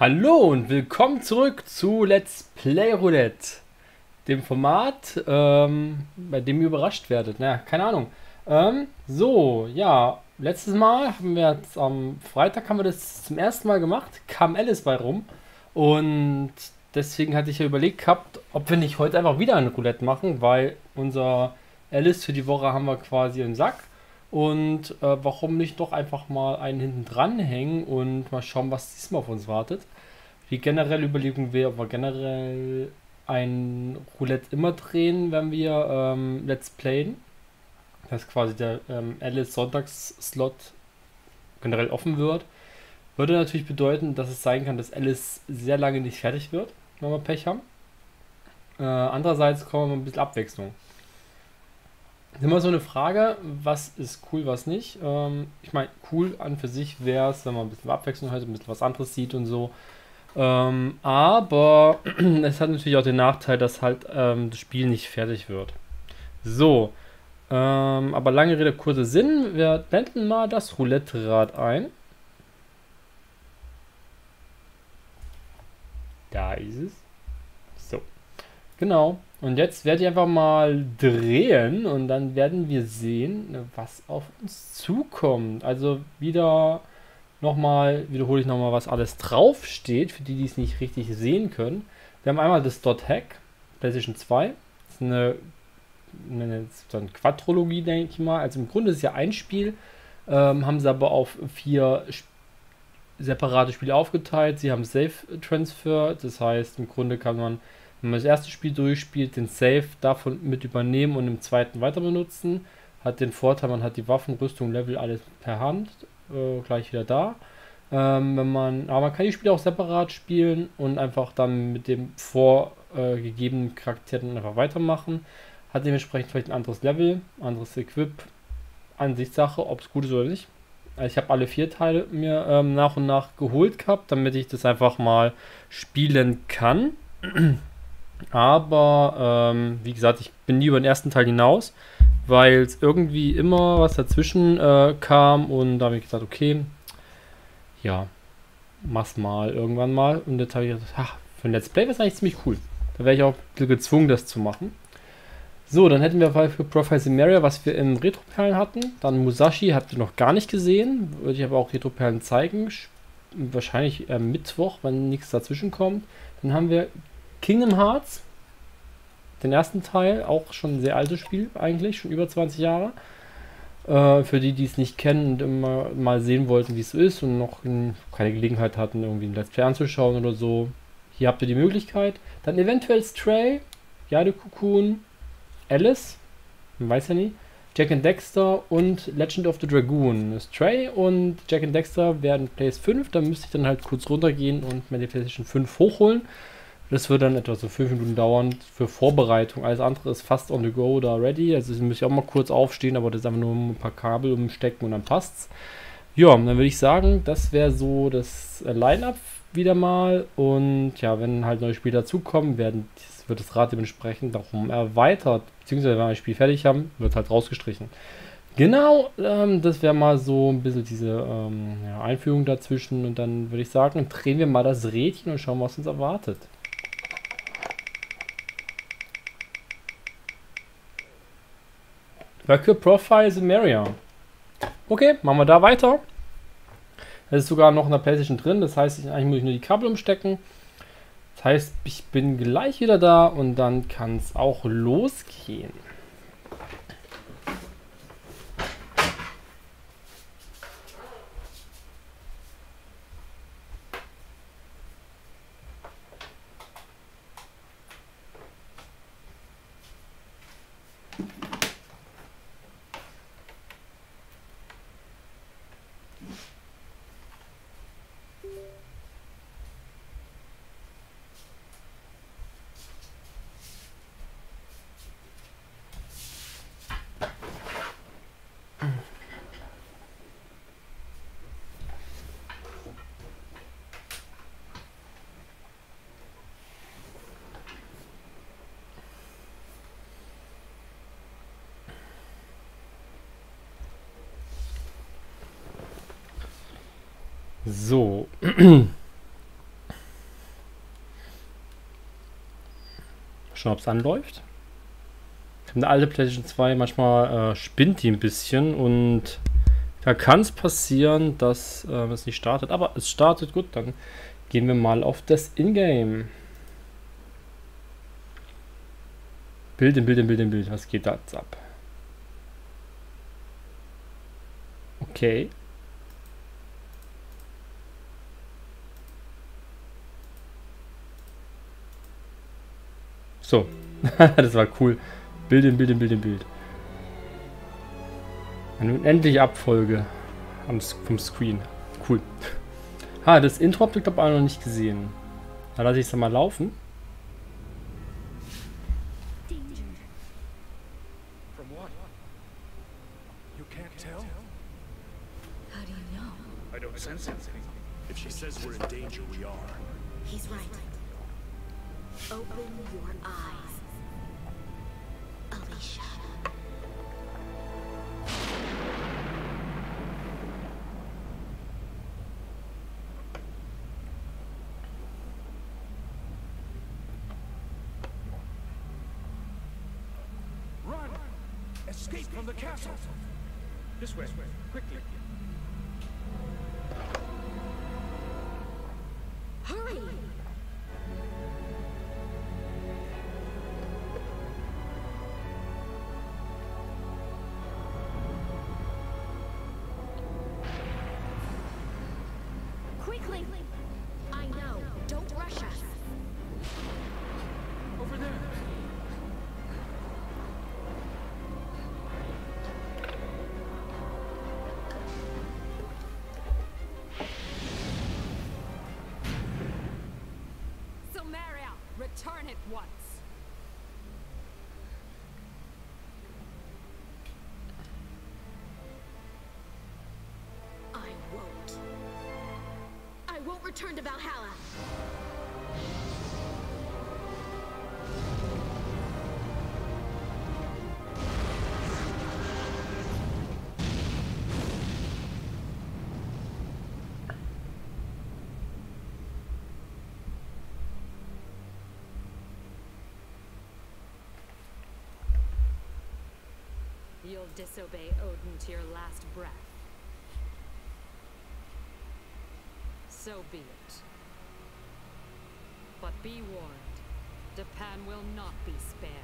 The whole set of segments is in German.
Hallo und willkommen zurück zu Let's Play Roulette, dem Format, bei dem ihr überrascht werdet. Naja, keine Ahnung. Ja, letztes Mal haben wir jetzt am Freitag haben wir das zum ersten Mal gemacht, kam Alice bei rum und deswegen hatte ich ja überlegt gehabt, ob wir nicht heute einfach wieder ein Roulette machen, weil unser Alice für die Woche haben wir quasi im Sack. Und warum nicht doch einfach mal einen hinten dran hängen und mal schauen, was diesmal auf uns wartet. Wie generell überlegen wir, ob wir generell ein Roulette immer drehen, wenn wir Let's Playen. Dass quasi der Alice Sonntags-Slot generell offen wird. Würde natürlich bedeuten, dass es sein kann, dass Alice sehr lange nicht fertig wird, wenn wir Pech haben. Andererseits kommen wir ein bisschen Abwechslung. Ist immer so eine Frage, was ist cool, was nicht. Ich meine, cool an für sich wäre es, wenn man ein bisschen Abwechslung hat, ein bisschen was anderes sieht und so. Aber es hat natürlich auch den Nachteil, dass halt das Spiel nicht fertig wird. So, aber lange Rede, kurzer Sinn. Wir blenden mal das Roulette-Rad ein. Da ist es. So, genau. Und jetzt werde ich einfach mal drehen und dann werden wir sehen, was auf uns zukommt. Also wieder nochmal, wiederhole ich nochmal, was alles draufsteht, für die, die es nicht richtig sehen können. Wir haben einmal das Dot Hack, PlayStation 2. Das ist so eine Quadrologie, denke ich mal. Also im Grunde ist es ja ein Spiel, haben sie aber auf 4 separate Spiele aufgeteilt. Sie haben Save Transfer, das heißt, im Grunde kann man, wenn man das erste Spiel durchspielt, den Save davon mit übernehmen und im zweiten weiter benutzen. Hat den Vorteil, man hat die Waffen, Rüstung, Level, alles per Hand gleich wieder da. Aber man kann die Spiele auch separat spielen und einfach dann mit dem vorgegebenen Charakter dann einfach weitermachen. Hat dementsprechend vielleicht ein anderes Level, anderes Equip. Ansichtssache, ob es gut ist oder nicht. Also ich habe alle 4 Teile mir nach und nach geholt gehabt, damit ich das einfach mal spielen kann. Aber wie gesagt, ich bin nie über den ersten Teil hinaus, weil es irgendwie immer was dazwischen kam und da habe ich gesagt, okay, ja, mach's mal irgendwann mal. Und jetzt habe ich gesagt, ach, für ein Let's Play wäre es eigentlich ziemlich cool. Da wäre ich auch gezwungen, das zu machen. So, dann hätten wir für Prophet Samaria, was wir im Retro-Perlen hatten. Dann Musashi habt ihr noch gar nicht gesehen. Würde ich aber auch Retro-Perlen zeigen. Wahrscheinlich Mittwoch, wenn nichts dazwischen kommt. Dann haben wir Kingdom Hearts. Den ersten Teil, auch schon ein sehr altes Spiel eigentlich, schon über 20 Jahre. Für die, die es nicht kennen und immer mal sehen wollten, wie es so ist und noch keine Gelegenheit hatten, irgendwie ein Let's Play anzuschauen oder so. Hier habt ihr die Möglichkeit. Dann eventuell Stray, Jade Cocoon, Alice, man weiß ja nie, Jack and Dexter und Legend of the Dragoon. Stray und Jack and Dexter werden PS 5, da müsste ich dann halt kurz runtergehen und mir die PlayStation 5 hochholen. Das wird dann etwa so 5 Minuten dauern für Vorbereitung. Alles andere ist fast on the go oder ready. Also müsste ich auch mal kurz aufstehen, aber das ist einfach nur ein paar Kabel umstecken und dann passt's. Ja, dann würde ich sagen, das wäre so das Line-Up wieder mal. Und ja, wenn halt neue Spiele dazukommen, wird das Rad dementsprechend darum erweitert. Beziehungsweise wenn wir das Spiel fertig haben, wird halt rausgestrichen. Genau, das wäre mal so ein bisschen diese Einführung dazwischen. Und dann würde ich sagen, drehen wir mal das Rädchen und schauen, was uns erwartet. Valkyrie Profile Samaria. Okay, machen wir da weiter. Das ist sogar noch in der PlayStation drin, das heißt, eigentlich muss ich nur die Kabel umstecken. Das heißt, ich bin gleich wieder da und dann kann es auch losgehen. So. schon, ob es anläuft. Eine alte PlayStation 2, manchmal spinnt die ein bisschen und da kann es passieren, dass es nicht startet. Aber es startet gut, dann gehen wir mal auf das Ingame. Bild. Was geht da jetzt ab? Okay. So. Das war cool. Bild. Eine unendliche Abfolge vom Screen. Cool. Das Intro habt ihr, glaube ich, auch noch nicht gesehen. Da lasse ich es mal laufen. If she says we're in danger, we are. He's right. Open your eyes, Alicia. Run! Escape from the castle! This way, quickly. Hurry! Quickly! I know. Don't rush us. Over there. Somaria, return at once. I won't. I won't return to Valhalla. You'll disobey Odin to your last breath. So be it. But be warned, Japan will not be spared.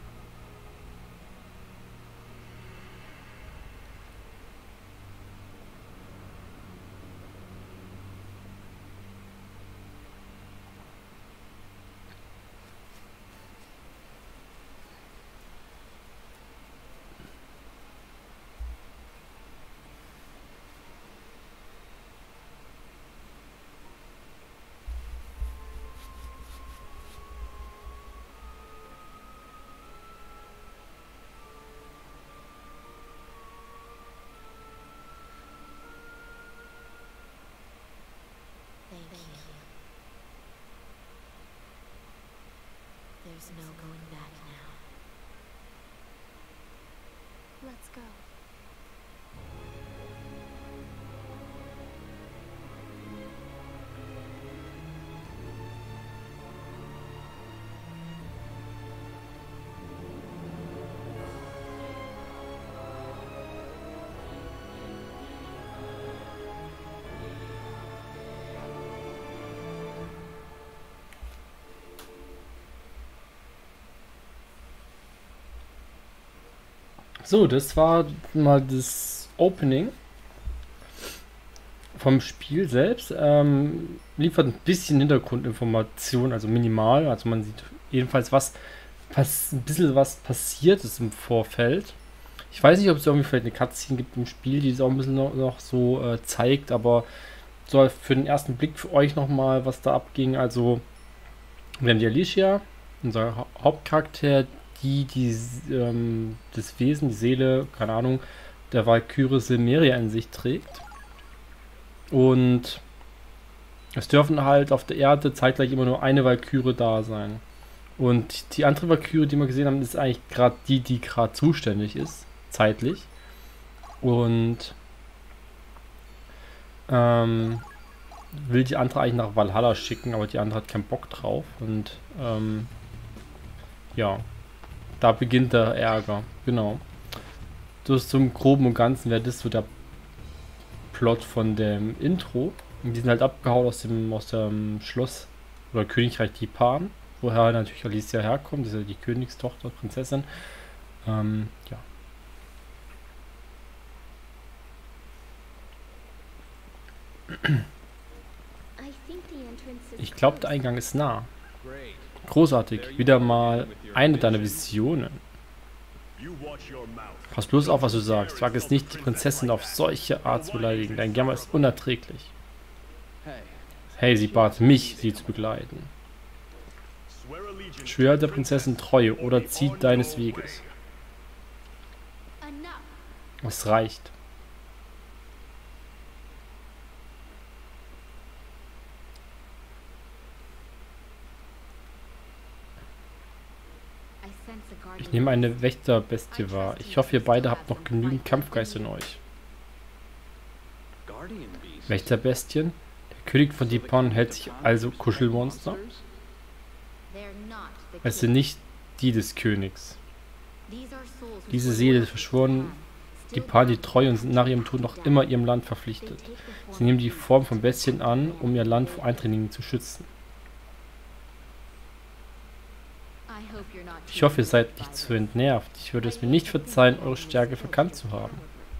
Thank you. There's no going back now. Let's go. So, das war mal das Opening vom Spiel selbst. Liefert ein bisschen Hintergrundinformation, also minimal. Also man sieht jedenfalls, ein bisschen was passiert ist im Vorfeld. Ich weiß nicht, ob es irgendwie vielleicht eine Cutscene gibt im Spiel, die es auch ein bisschen noch so zeigt, aber so für den ersten Blick für euch nochmal, was da abging. Also wir haben die Alicia, unser Hauptcharakter, das Wesen, die Seele, keine Ahnung, der Walküre Silmeria in sich trägt. Und es dürfen halt auf der Erde zeitgleich immer nur eine Walküre da sein. Und die andere Walküre, die wir gesehen haben, ist eigentlich gerade die gerade zuständig ist, zeitlich. Und will die andere eigentlich nach Valhalla schicken, aber die andere hat keinen Bock drauf. Und ja, da beginnt der Ärger. Genau. Das zum Groben und Ganzen wäre das so der Plot von dem Intro. Und die sind halt abgehauen aus dem Schloss oder Königreich Dipan, woher natürlich Alicia herkommt, das ist ja die Königstochter, Prinzessin. Ja. Ich glaube, der Eingang ist nah. Großartig. Wieder mal eine deiner Visionen. Pass bloß auf, was du sagst. Wag es nicht, die Prinzessin auf solche Art zu beleidigen. Dein Jammer ist unerträglich. Hey, sie bat mich, sie zu begleiten. Schwör der Prinzessin Treue oder zieh deines Weges. Es reicht. Ich nehme eine Wächterbestie wahr. Ich hoffe, ihr beide habt noch genügend Kampfgeist in euch. Wächterbestien? Der König von Dipan hält sich also Kuschelmonster? Es sind nicht die des Königs. Diese Seele verschworen Dipan die Treue und sind nach ihrem Tod noch immer ihrem Land verpflichtet. Sie nehmen die Form von Bestien an, um ihr Land vor Eindringlingen zu schützen. Ich hoffe, ihr seid nicht zu entnervt. Ich würde es mir nicht verzeihen, eure Stärke verkannt zu haben.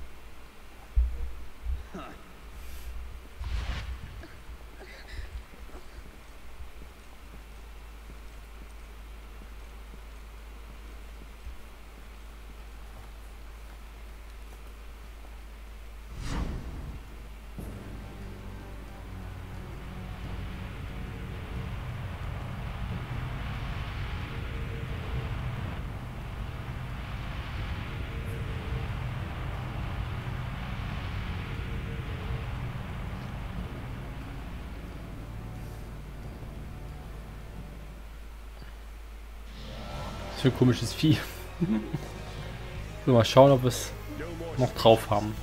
Für ein komisches Vieh. So, mal schauen, ob wir es noch drauf haben.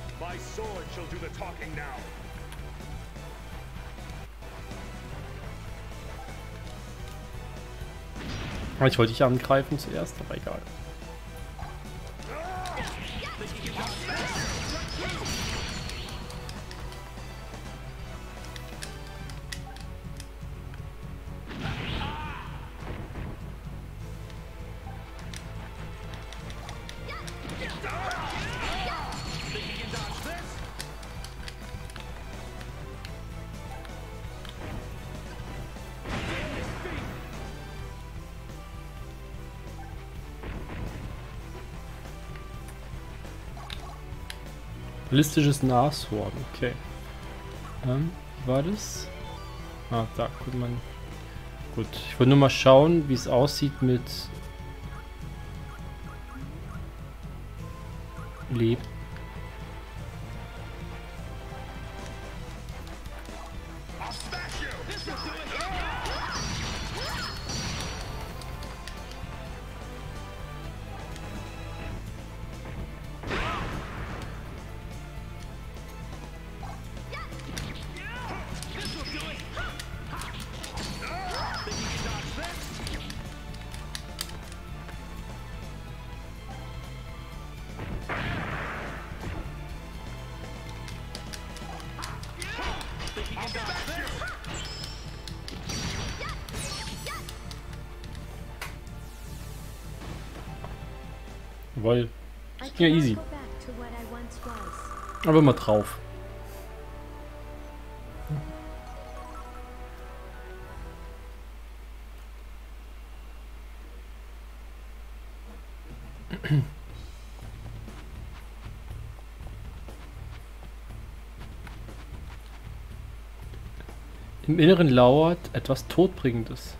Ich wollte dich angreifen zuerst, aber egal. Ballistisches Nashorn, okay. War das? Ah, da, guck mal. Gut, ich wollte nur mal schauen, wie es aussieht mit Leben. Jawohl. Ja, easy. Aber mal drauf. Im Inneren lauert etwas Todbringendes.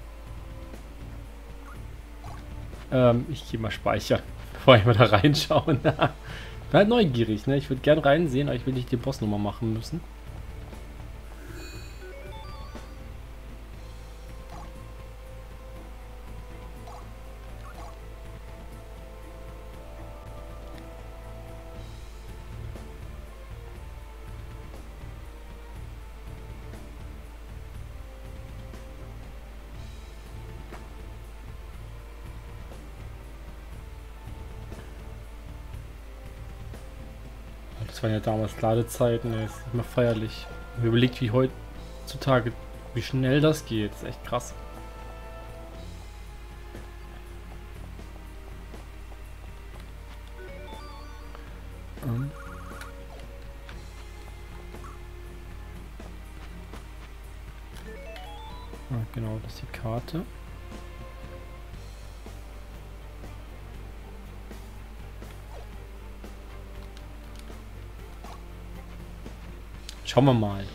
Ich gehe mal speichern, bevor ich mal da reinschauen. Bin halt neugierig, ne? Ich würde gern reinsehen, aber ich will nicht die Bossnummer machen müssen. Das waren ja damals Ladezeiten, ey, ist nicht mehr feierlich. Mir überlegt, wie heutzutage, wie schnell das geht. Das ist echt krass. Genau, das ist die Karte. Schauen wir mal.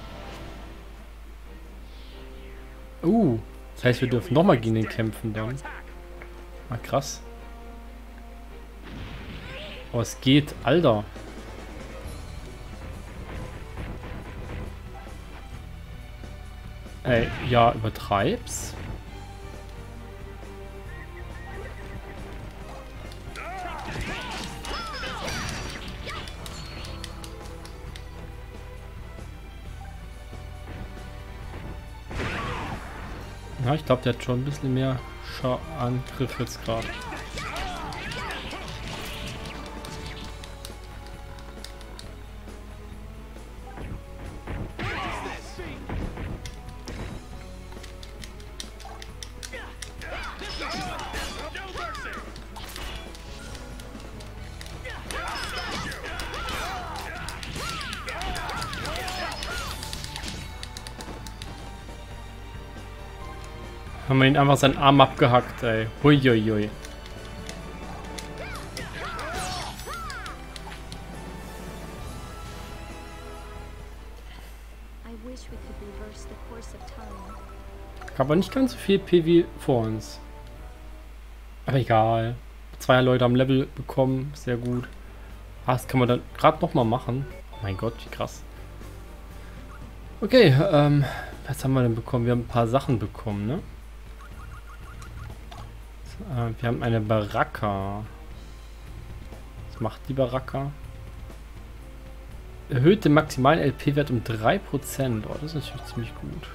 Das heißt, wir dürfen nochmal gegen den kämpfen dann. Ah, krass. Oh, es geht, Alter. Ey, ja, übertreib's. Ja, ich glaube, der hat schon ein bisschen mehr Angriff jetzt gerade. Haben wir ihn einfach seinen Arm abgehackt, ey. Huiuiui. I wish we could reverse the course of time. Aber nicht ganz so viel PV vor uns. Aber egal. 2 Leute am Level bekommen. Sehr gut. Ah, das kann man dann gerade nochmal machen. Oh mein Gott, wie krass. Okay, was haben wir denn bekommen? Wir haben ein paar Sachen bekommen, ne? Wir haben eine Baraka. Was macht die Baraka? Erhöht den maximalen LP-Wert um 3%. Oh, das ist natürlich ziemlich gut.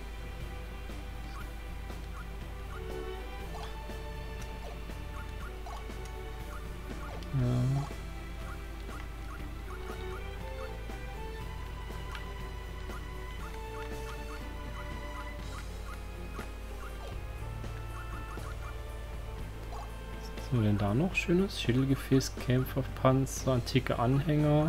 Ja. Was haben wir denn da noch Schönes? Schädelgefäß, Kämpferpanzer, antike Anhänger.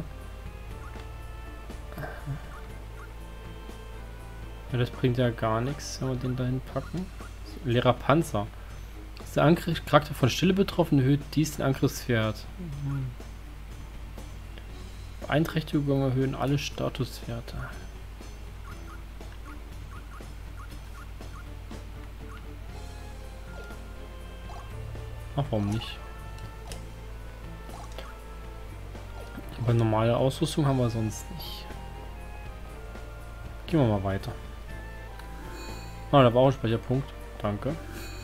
Ja, das bringt ja gar nichts, wenn wir den dahin packen. So, leerer Panzer. Ist der Angriffscharakter von Stille betroffen, erhöht dies den Angriffswert. Beeinträchtigungen erhöhen alle Statuswerte. Ach, warum nicht? Aber normale Ausrüstung haben wir sonst nicht. Gehen wir mal weiter. Ah, da war auch ein Speicherpunkt. Danke.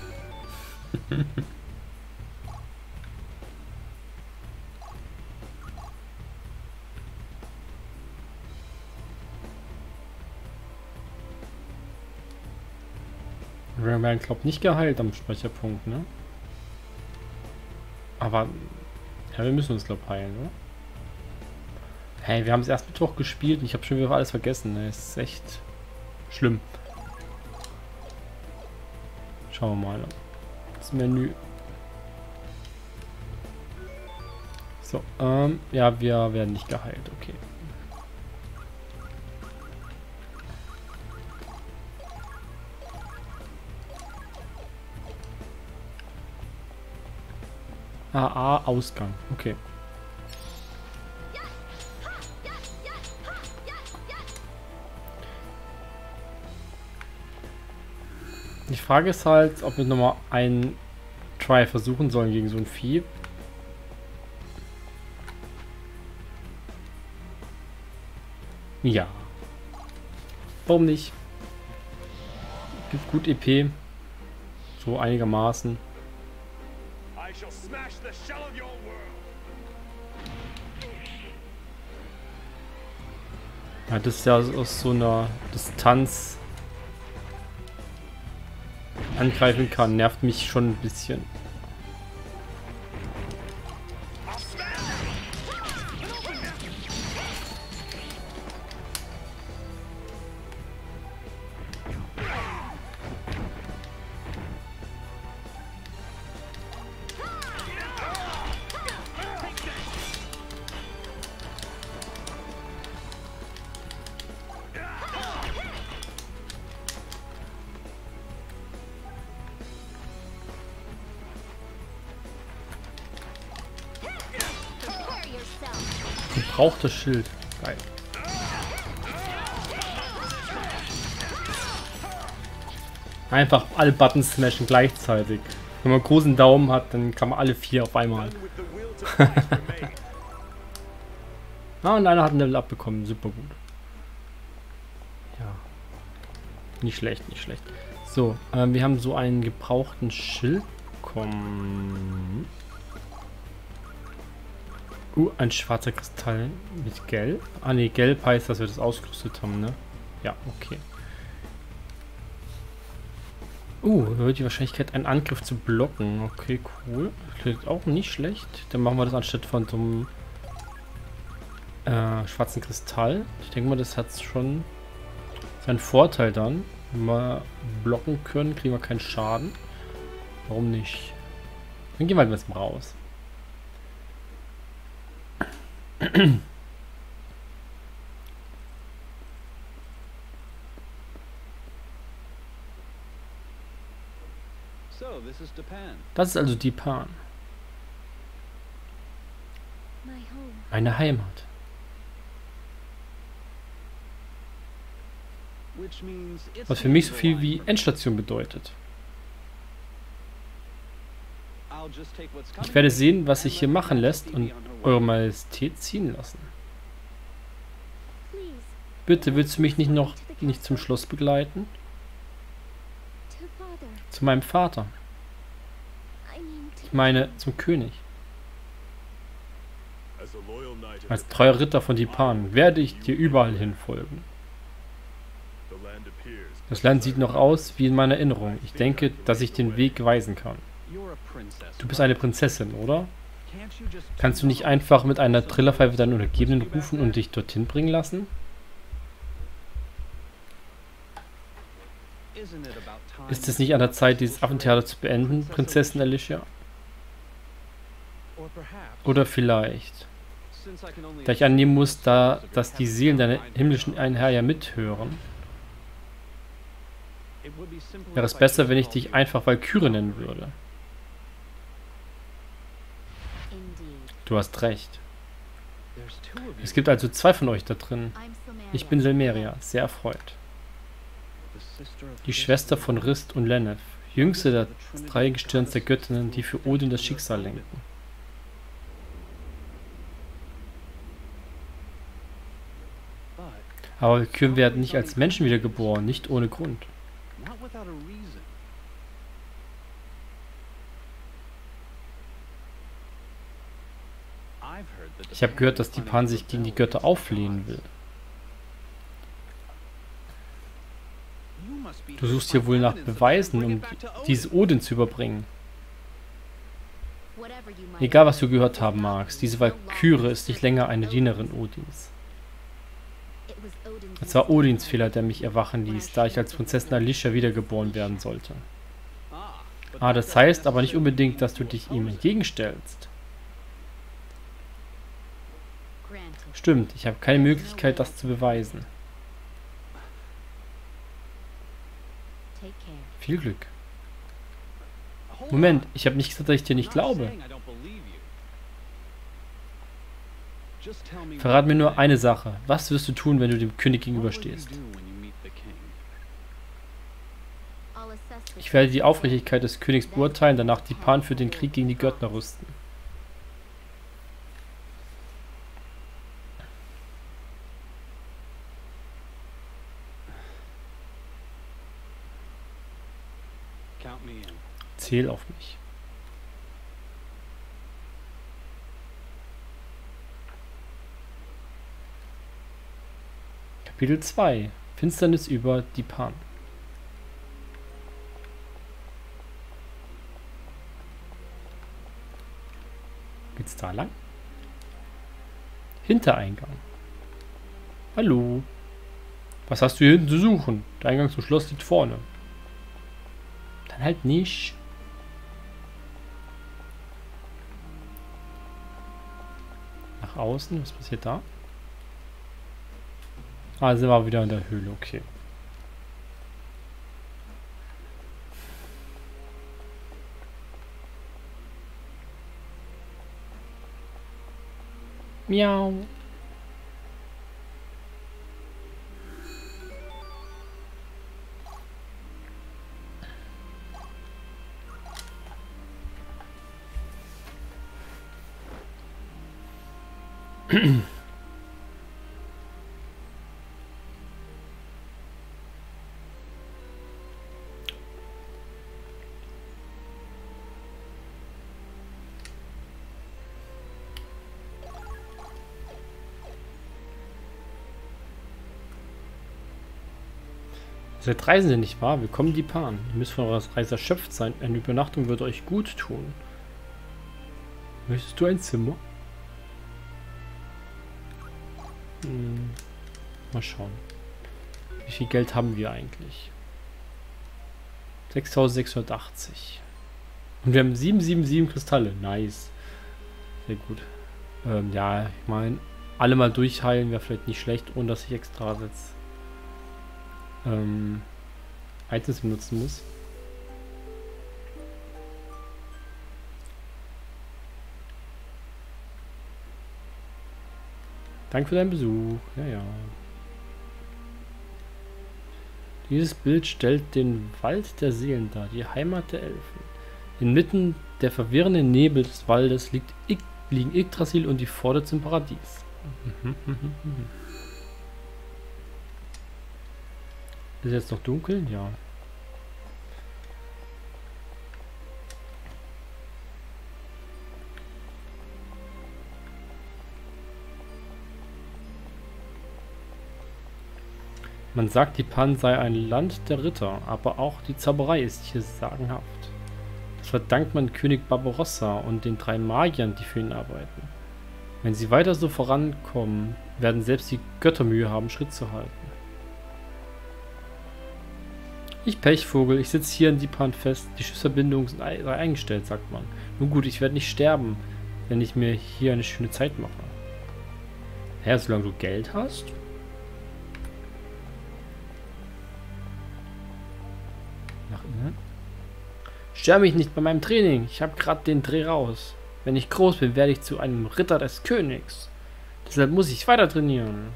Wir werden, glaube ich, nicht geheilt am Speicherpunkt, ne? Aber, ja, wir müssen uns, glaube ich, heilen, oder? Hey, wir haben es erst Mittwoch gespielt und ich habe schon wieder alles vergessen. Ne? Das ist echt schlimm. Schauen wir mal. Das Menü. So, ja, wir werden nicht geheilt, okay. Ausgang, okay. Die Frage ist halt, ob wir nochmal einen Try versuchen sollen gegen so ein Vieh. Ja. Warum nicht? Gibt gut EP. So einigermaßen. I shall smash the shell of your world. Ja, das ist ja aus so einer Distanz angreifen kann, nervt mich schon ein bisschen. gebrauchter Schild. Geil. Einfach alle Buttons smashen gleichzeitig. Wenn man einen großen Daumen hat, dann kann man alle 4 auf einmal. Ah, und einer hat ein Level abbekommen. Super gut. Ja. Nicht schlecht, nicht schlecht. So, wir haben so einen gebrauchten Schild bekommen. Ein schwarzer Kristall mit Gelb. Ah ne, Gelb heißt, dass wir das ausgerüstet haben, ne? Ja, okay. Erhöht die Wahrscheinlichkeit, einen Angriff zu blocken. Okay, cool. Klingt auch nicht schlecht. Dann machen wir das anstatt von so einem schwarzen Kristall. Ich denke mal, das hat schon seinen Vorteil dann. Wenn wir blocken können, kriegen wir keinen Schaden. Warum nicht? Dann gehen wir halt mal raus. Das ist also Dipan. My home. Eine Heimat. Was für mich so viel wie Endstation bedeutet. Ich werde sehen, was sich hier machen lässt und Eure Majestät ziehen lassen. Please, Bitte, willst du mich nicht zum Schloss begleiten? to father. Zu meinem Vater. I mean to Ich meine, zum König. As a loyal knight of Als treuer Ritter von Dipan werde ich dir überall hin folgen. the land appears. Das Land sieht noch aus wie in meiner Erinnerung. Ich denke, dass ich den Weg weisen kann. Du bist eine Prinzessin, oder? Kannst du nicht einfach mit einer Trillerpfeife deinen Untergebenen rufen und dich dorthin bringen lassen? Ist es nicht an der Zeit, dieses Affentheater zu beenden, Prinzessin Alicia? Oder vielleicht, da ich annehmen muss, dass die Seelen deiner himmlischen Einherjer mithören, wäre es besser, wenn ich dich einfach Valkyrie nennen würde. indeed. Du hast recht. Es gibt also 2 von euch da drin. I'm Silmeria. Ich bin Selmeria, sehr erfreut. Die Schwester von Rist und Lenneth, jüngste der 3 Gestirns der Göttinnen, die für Odin das Schicksal lenken. Aber Valkyren werden nicht als Menschen wiedergeboren, nicht ohne Grund. Ich habe gehört, dass Dipan sich gegen die Götter auflehnen will. Du suchst hier wohl nach Beweisen, um dieses Odin zu überbringen. Whatever you might Egal, was du gehört haben magst, diese Valkyrie ist nicht länger eine Dienerin Odins. it was Odin's Es war Odins Fehler, der mich erwachen ließ, da ich als Prinzessin Alicia wiedergeboren werden sollte. Ah, das heißt aber nicht unbedingt, dass du dich ihm entgegenstellst. granted. Stimmt, ich habe keine Möglichkeit, das zu beweisen. Take care. Viel Glück. Moment, ich habe nicht gesagt, dass ich dir nicht glaube. Verrat mir nur eine Sache. Was wirst du tun, wenn du dem König gegenüberstehst? I'll assess this. Ich werde die Aufrichtigkeit des Königs beurteilen, danach Dipan für den Krieg gegen die Götter rüsten. Zähl auf mich. Kapitel 2. Finsternis über Dipan. Geht's da lang? Hintereingang. Hallo. Was hast du hier hinten zu suchen? Der Eingang zum Schloss liegt vorne. Dann halt nicht. Nach außen, was passiert da? Ah, sind wir wieder in der Höhle, okay. Miau. Ihr seid Reisende, nicht wahr? Willkommen, die Pan. Ihr müsst von eurer Reise erschöpft sein. Eine Übernachtung würde euch gut tun. Möchtest du ein Zimmer? Mal schauen. Wie viel Geld haben wir eigentlich? 6.680. Und wir haben 777 Kristalle. Nice. Sehr gut. Ja, ich meine, alle mal durchheilen wäre vielleicht nicht schlecht, ohne dass ich extra jetzt Items benutzen muss. Danke für deinen Besuch. Ja, ja. Dieses Bild stellt den Wald der Seelen dar, die Heimat der Elfen. Inmitten der verwirrenden Nebel des Waldes liegen Yggdrasil und die Pforte zum Paradies. Ist jetzt noch dunkel? Ja. Man sagt, die Pan sei ein Land der Ritter, aber auch die Zauberei ist hier sagenhaft. Das verdankt man König Barbarossa und den 3 Magiern, die für ihn arbeiten. Wenn sie weiter so vorankommen, werden selbst die Götter Mühe haben, Schritt zu halten. Ich Pechvogel, ich sitze hier in die Pan fest. Die Schiffsverbindungen sind eingestellt, sagt man. Nun gut, ich werde nicht sterben, wenn ich mir hier eine schöne Zeit mache. Ja, solange du Geld hast. Nach innen. Stör mich nicht bei meinem Training. Ich habe gerade den Dreh raus. Wenn ich groß bin, werde ich zu einem Ritter des Königs. Deshalb muss ich weiter trainieren.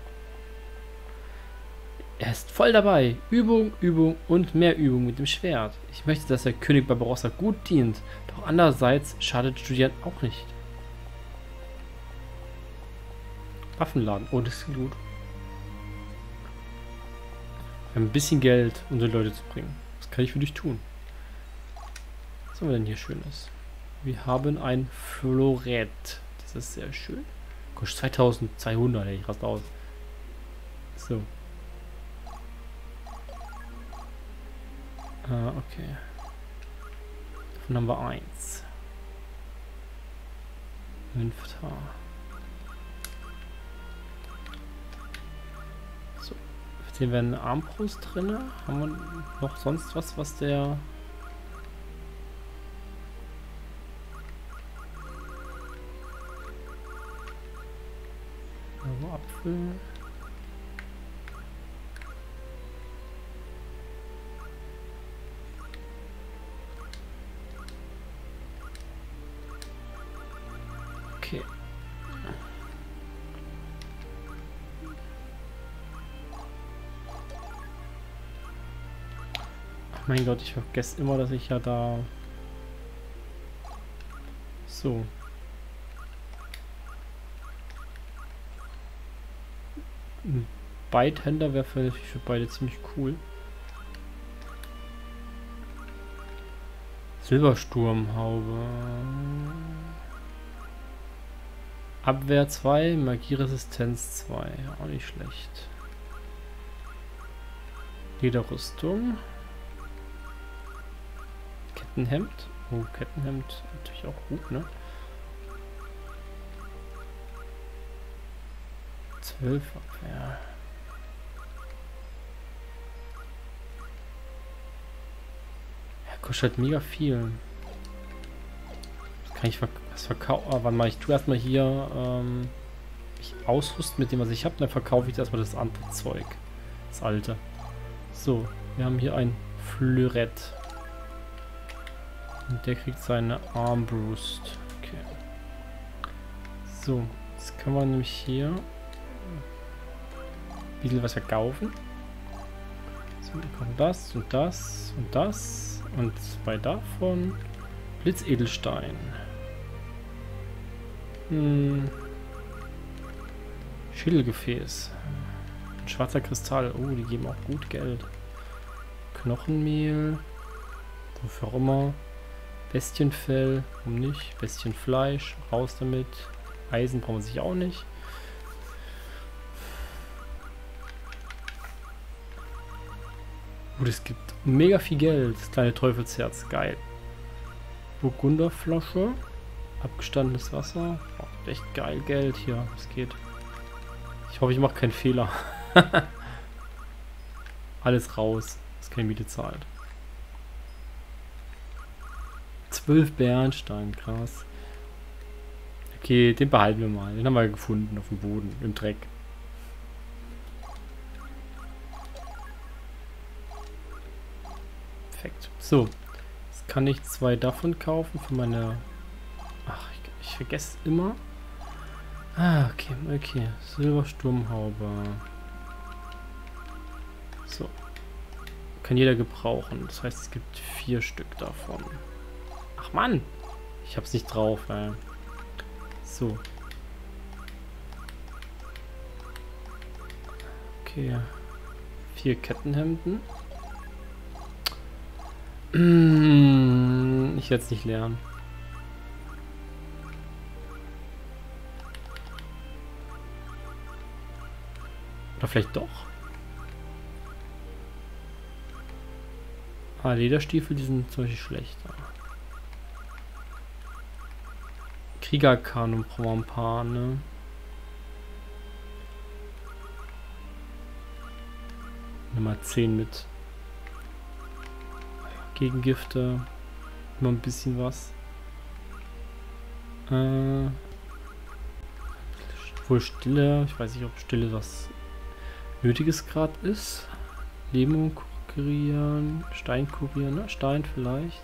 Er ist voll dabei. Übung, Übung und mehr Übung mit dem Schwert. Ich möchte, dass der König Barbarossa gut dient. Doch andererseits schadet Studieren auch nicht. Waffenladen. Oh, das ist gut. Wir haben ein bisschen Geld, um die Leute zu bringen. Was kann ich für dich tun? Was haben wir denn hier Schönes? Wir haben ein Florett. Das ist sehr schön. Kostet 2200, ey, ich raste aus. So. Okay. Davon haben wir 1. Inventar. So. Jetzt sehen wir eine Armbrust drin. Haben wir noch sonst was, was der... Apfel. Okay. Ach mein Gott, ich vergesse immer, dass ich ja da... So. Ein Beithändler wäre für beide ziemlich cool. Silbersturmhaube. Abwehr 2, Magieresistenz 2. Auch nicht schlecht. Lederrüstung. Kettenhemd. Oh, Kettenhemd natürlich auch gut, ne? 12 Abwehr. Ja, kostet halt mega viel. Das kann ich was verkaufen. Aber warte mal, ich tue erstmal hier mich ausrüsten mit dem, was ich habe. Dann verkaufe ich erstmal das andere Zeug. Das alte. So, wir haben hier ein Florett. Und der kriegt seine Armbrust. Okay. So, jetzt können wir nämlich hier ein bisschen was verkaufen. So, wir bekommen das und das und das und 2 davon. Blitzedelstein. Schädelgefäß. Ein schwarzer Kristall. Oh, die geben auch gut Geld. Knochenmehl. Wofür auch immer. Bestienfell. Warum nicht? Bestienfleisch. Raus damit. Eisen brauchen wir sich auch nicht. Gut, es gibt mega viel Geld. Das kleine Teufelsherz. Geil. Burgunderflasche. Abgestandenes Wasser. Oh, echt geil Geld hier. Es geht. Ich hoffe, ich mache keinen Fehler. Alles raus. Was keine Miete zahlt. 12 Bernstein. Krass. Okay, den behalten wir mal. Den haben wir gefunden auf dem Boden. Im Dreck. Perfekt. So. Jetzt kann ich 2 davon kaufen für meine... Ach, ich vergesse immer. Ah, okay. Silbersturmhaube. So. Kann jeder gebrauchen. Das heißt, es gibt 4 Stück davon. Ach Mann! Ich hab's nicht drauf, ey. So. Okay. 4 Kettenhemden. Ich werde es nicht lernen. Oder vielleicht doch? Ah, Lederstiefel, die sind zum Beispiel schlechter. Kriegerkanon brauchen wir ein paar, ne? Nimm mal 10 mit. Gegen Gifte. Immer ein bisschen was. Wohl Stille. Ich weiß nicht, ob Stille was Nötiges gerade ist. Leben kurieren. Stein kurieren. Ne? Stein vielleicht.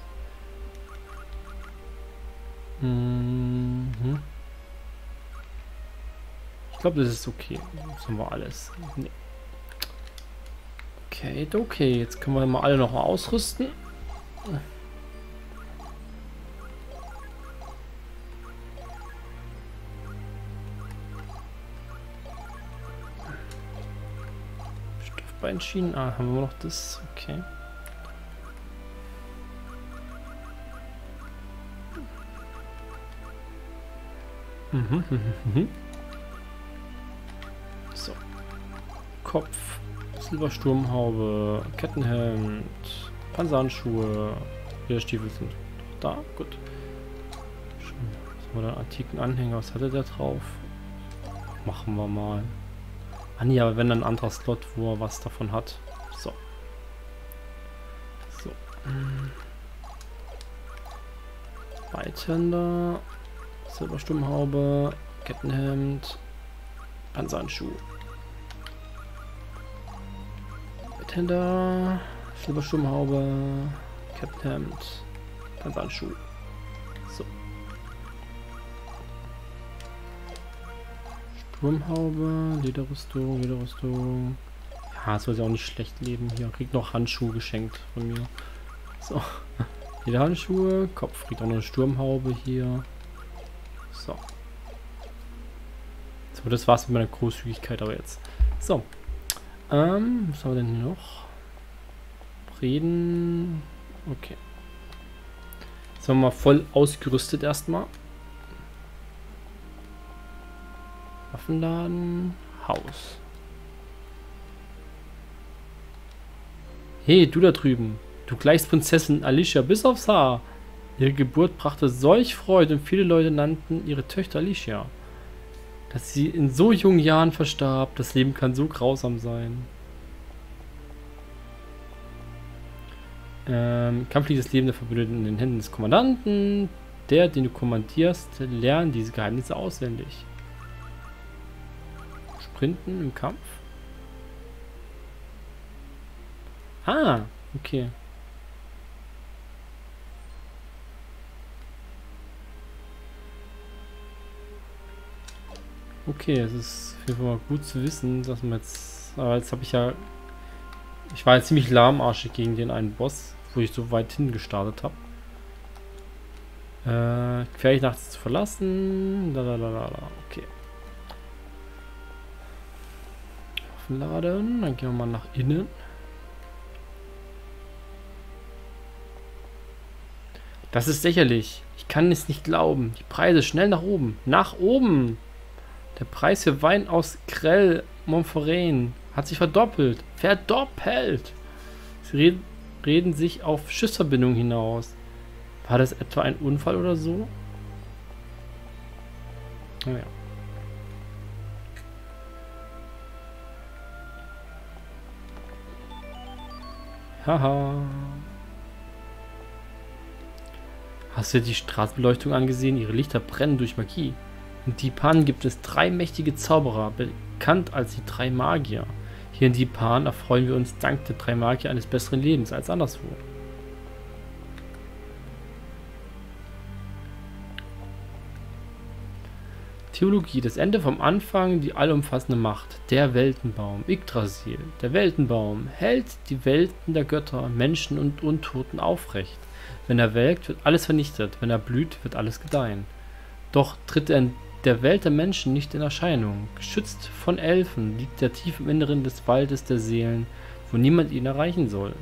Ich glaube, das ist okay. Das haben wir alles. Nee. Okay. Jetzt können wir mal alle noch mal ausrüsten. Stoffbeinschienen. Ah, haben wir noch das? Okay. So. Kopf. Silbersturmhaube. Kettenhemd. Panzerhandschuhe. Lederstiefel sind da. Gut. Was haben wir da? Antiken Anhänger. Was hatte der drauf? Machen wir mal. Ah nee, aber wenn dann ein anderer Slot, wo er was davon hat. So. So. Beithänder. Silbersturmhaube. Kettenhemd. Panzerhandschuh. Beithänder. Silbersturmhaube. Kettenhemd. Panzerhandschuh. So. Sturmhaube. Lederrüstung. Ja, soll sie auch nicht schlecht leben hier. Kriegt noch Handschuhe geschenkt von mir. So. Lederhandschuhe. Kopf kriegt auch noch eine Sturmhaube hier. So. So, das war's mit meiner Großzügigkeit aber jetzt. So. Was haben wir denn hier noch? Reden. Okay. Jetzt sind wir mal voll ausgerüstet erstmal. Waffenladen. Haus. Hey, du da drüben. Du gleichst Prinzessin Alicia bis aufs Haar. Ihre Geburt brachte solch Freude und viele Leute nannten ihre Töchter Alicia. Dass sie in so jungen Jahren verstarb. Das Leben kann so grausam sein. Kampf liegt das Leben der Verbündeten in den Händen des Kommandanten. Der, den du kommandierst, lernt diese Geheimnisse auswendig. Sprinten im Kampf. Ah, okay. Okay, es ist auf jeden Fall mal gut zu wissen, dass man jetzt... Aber jetzt habe ich ja... Ich war jetzt ziemlich lahmarschig gegen den einen Boss, wo ich so weit hin gestartet habe. Gefährlich nachts zu verlassen. Okay. Waffen laden. Dann gehen wir mal nach innen. Das ist lächerlich. Ich kann es nicht glauben. Die Preise schnell nach oben. Nach oben! Der Preis für Wein aus Grelle Montferrand hat sich verdoppelt. Verdoppelt! Sie reden sich auf Schiffsverbindungen hinaus. War das etwa ein Unfall oder so? Naja. Haha. Hast du dir die Straßenbeleuchtung angesehen? Ihre Lichter brennen durch Magie. In Dipan gibt es 3 mächtige Zauberer, bekannt als die 3 Magier. Hier in Dipan erfreuen wir uns dank der 3 Magier eines besseren Lebens als anderswo. Theologie, das Ende vom Anfang, die allumfassende Macht, der Weltenbaum, Yggdrasil, der Weltenbaum, hält die Welten der Götter, Menschen und Untoten aufrecht. Wenn er welkt, wird alles vernichtet, wenn er blüht, wird alles gedeihen. Doch tritt er in der Welt der Menschen nicht in Erscheinung. Geschützt von Elfen liegt er tief im Inneren des Waldes der Seelen, wo niemand ihn erreichen soll.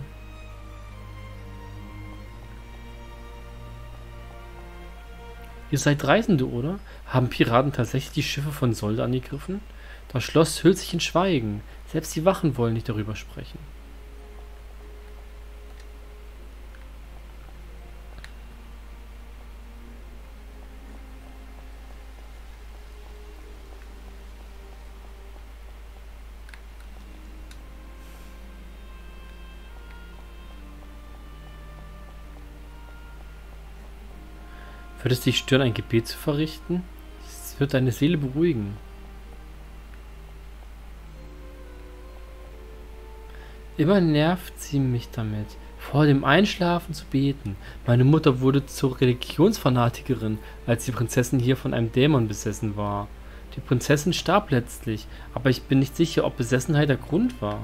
Ihr seid Reisende, oder? Haben Piraten tatsächlich die Schiffe von Solde angegriffen? Das Schloss hüllt sich in Schweigen. Selbst die Wachen wollen nicht darüber sprechen. Würde es dich stören, ein Gebet zu verrichten? Es wird deine Seele beruhigen. Immer nervt sie mich damit, vor dem Einschlafen zu beten. Meine Mutter wurde zur Religionsfanatikerin, als die Prinzessin hier von einem Dämon besessen war. Die Prinzessin starb letztlich, aber ich bin nicht sicher, ob Besessenheit der Grund war.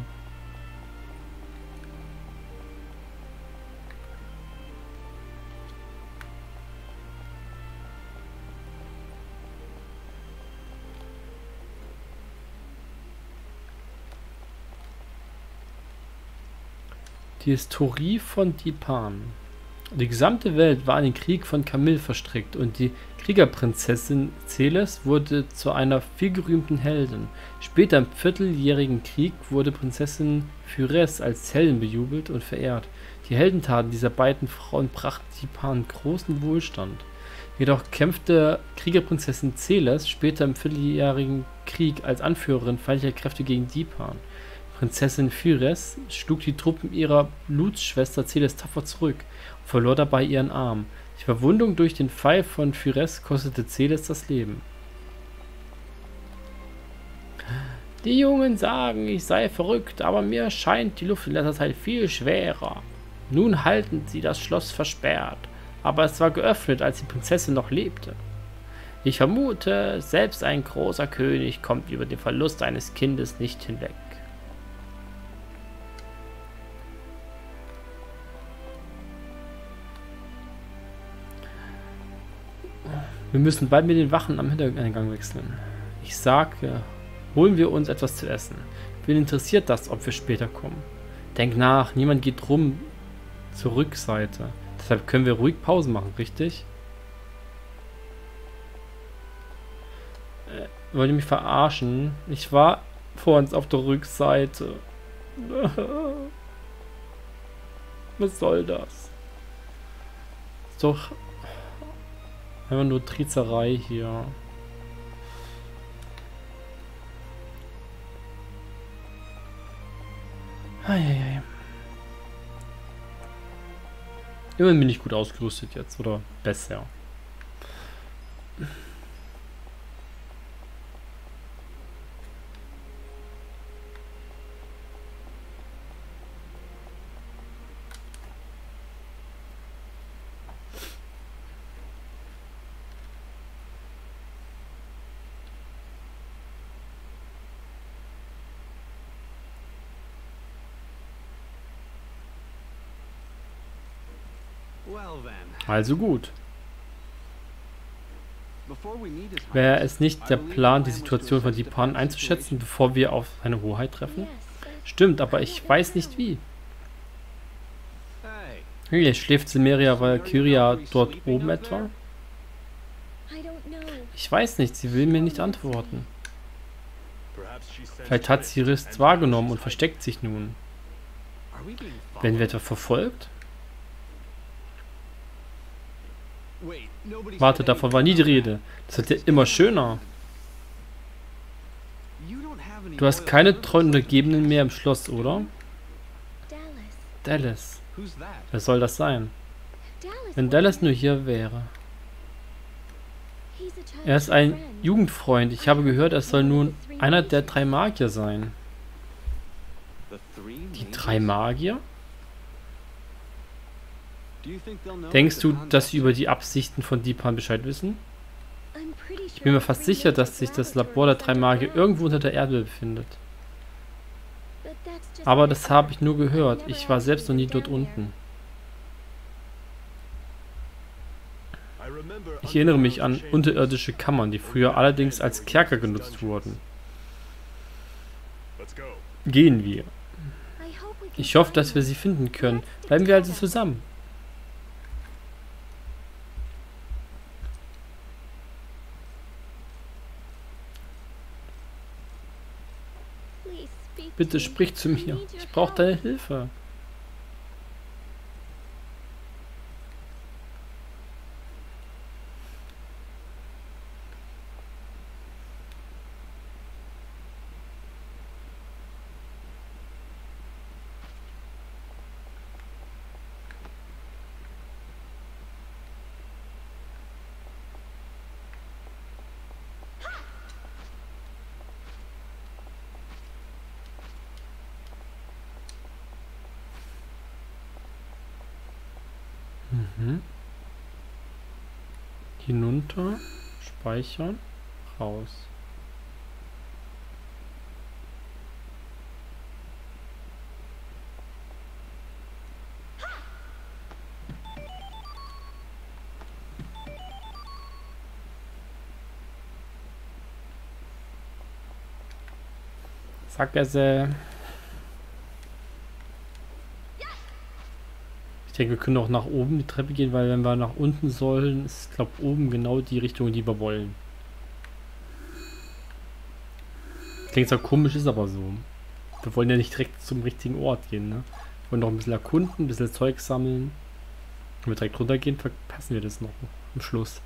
Die Historie von Dipan. Die gesamte Welt war in den Krieg von Camille verstrickt und die Kriegerprinzessin Celes wurde zu einer vielgerühmten Heldin. Später im Vierteljährigen Krieg wurde Prinzessin Phyres als Heldin bejubelt und verehrt. Die Heldentaten dieser beiden Frauen brachten Dipan großen Wohlstand. Jedoch kämpfte Kriegerprinzessin Celes später im Vierteljährigen Krieg als Anführerin feindlicher Kräfte gegen Dipan. Prinzessin Phyres schlug die Truppen ihrer Blutsschwester Celes tapfer zurück und verlor dabei ihren Arm. Die Verwundung durch den Pfeil von Phyres kostete Celes das Leben. Die Jungen sagen, ich sei verrückt, aber mir scheint die Luft in letzter Zeit viel schwerer. Nun halten sie das Schloss versperrt, aber es war geöffnet, als die Prinzessin noch lebte. Ich vermute, selbst ein großer König kommt über den Verlust eines Kindes nicht hinweg. Wir müssen bald mit den Wachen am Hintereingang wechseln. Ich sage, holen wir uns etwas zu essen. Wen interessiert das, ob wir später kommen? Denk nach, niemand geht rum zur Rückseite. Deshalb können wir ruhig Pause machen, richtig? Wollt ihr mich verarschen? Ich war vor uns auf der Rückseite. Was soll das? Ist doch einfach nur Trizerei hier. Eieiei. Immerhin bin ich gut ausgerüstet jetzt, oder besser. Also gut. Wäre es nicht der Plan, die Situation von Dipan einzuschätzen, bevor wir auf seine Hoheit treffen? Stimmt, aber ich weiß nicht wie. Hey, schläft Cimmeria Valkyria dort oben etwa? Ich weiß nicht, sie will mir nicht antworten. Vielleicht hat sie Rist wahrgenommen und versteckt sich nun. Werden wir etwa verfolgt? Warte, davon war nie die Rede. Das wird ja immer schöner. Du hast keine treuen Untergebenen mehr im Schloss, oder? Dallas. Wer soll das sein? Wenn Dallas nur hier wäre. Er ist ein Jugendfreund. Ich habe gehört, er soll nun einer der 3 Magier sein. Die 3 Magier? Denkst du, dass sie über die Absichten von Dipan Bescheid wissen? Ich bin mir fast sicher, dass sich das Labor der 3 Magier irgendwo unter der Erde befindet. Aber das habe ich nur gehört. Ich war selbst noch nie dort unten. Ich erinnere mich an unterirdische Kammern, die früher allerdings als Kerker genutzt wurden. Gehen wir. Ich hoffe, dass wir sie finden können. Bleiben wir also zusammen. Bitte sprich zu mir. Ich brauche deine Hilfe. Hinunter, speichern, raus. Sackgasse. Ich denke, wir können auch nach oben die Treppe gehen, weil wenn wir nach unten sollen, ist, glaube ich, oben genau die Richtung, die wir wollen. Klingt zwar komisch, ist aber so. Wir wollen ja nicht direkt zum richtigen Ort gehen, ne? Wir wollen noch ein bisschen erkunden, ein bisschen Zeug sammeln. Wenn wir direkt runtergehen, verpassen wir das noch am Schluss.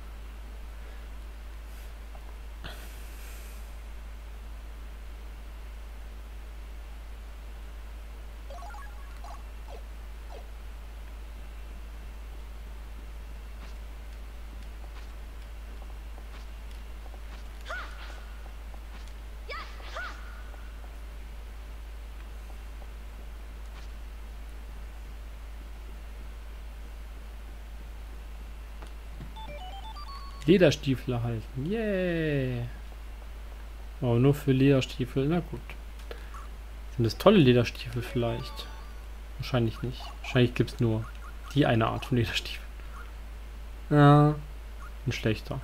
Lederstiefel erhalten. Yay! Oh, nur für Lederstiefel. Na gut. Sind das tolle Lederstiefel vielleicht? Wahrscheinlich nicht. Wahrscheinlich gibt es nur die eine Art von Lederstiefel. Ja, ein schlechter.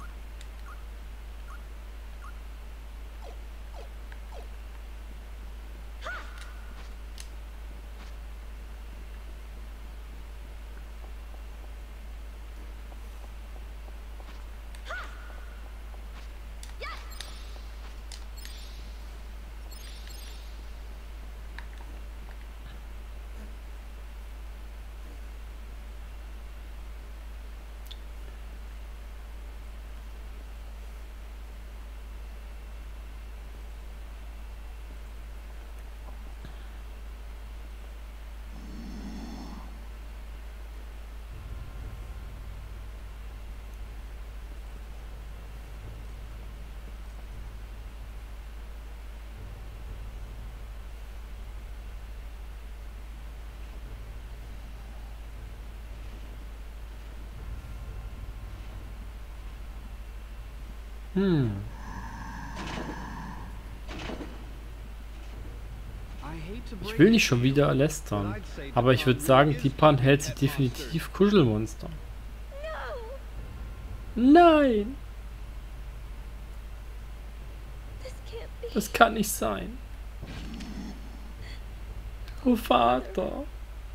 Ich will nicht schon wieder lästern, aber ich würde sagen, Dipan hält sich definitiv Kuschelmonster. Nein! Das kann nicht sein. Oh Vater.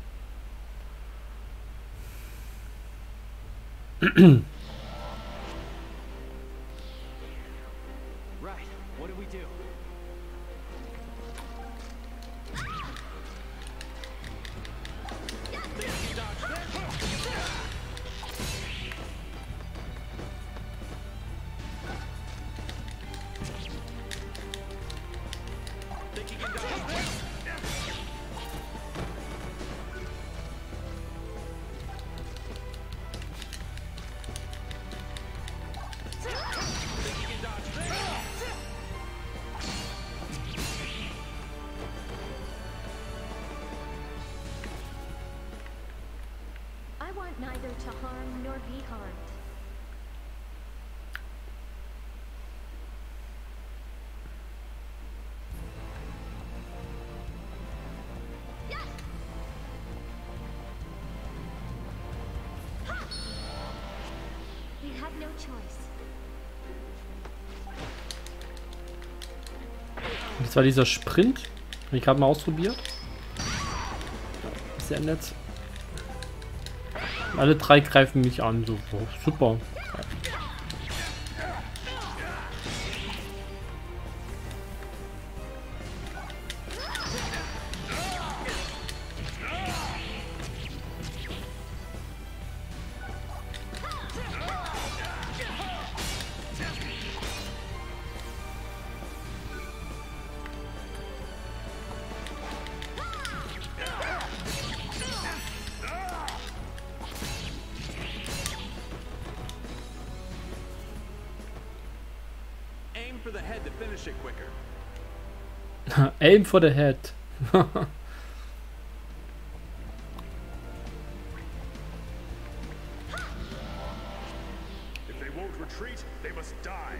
Right. What do we do? I want neither to harm nor be harmed. We have no choice. Das war dieser Sprint. Habe ich gerade mal ausprobiert. Sehr nett. Alle drei greifen mich an. So, oh, super. Aim for the head to finish it quicker. Aim for the head. If they won't retreat, they must die.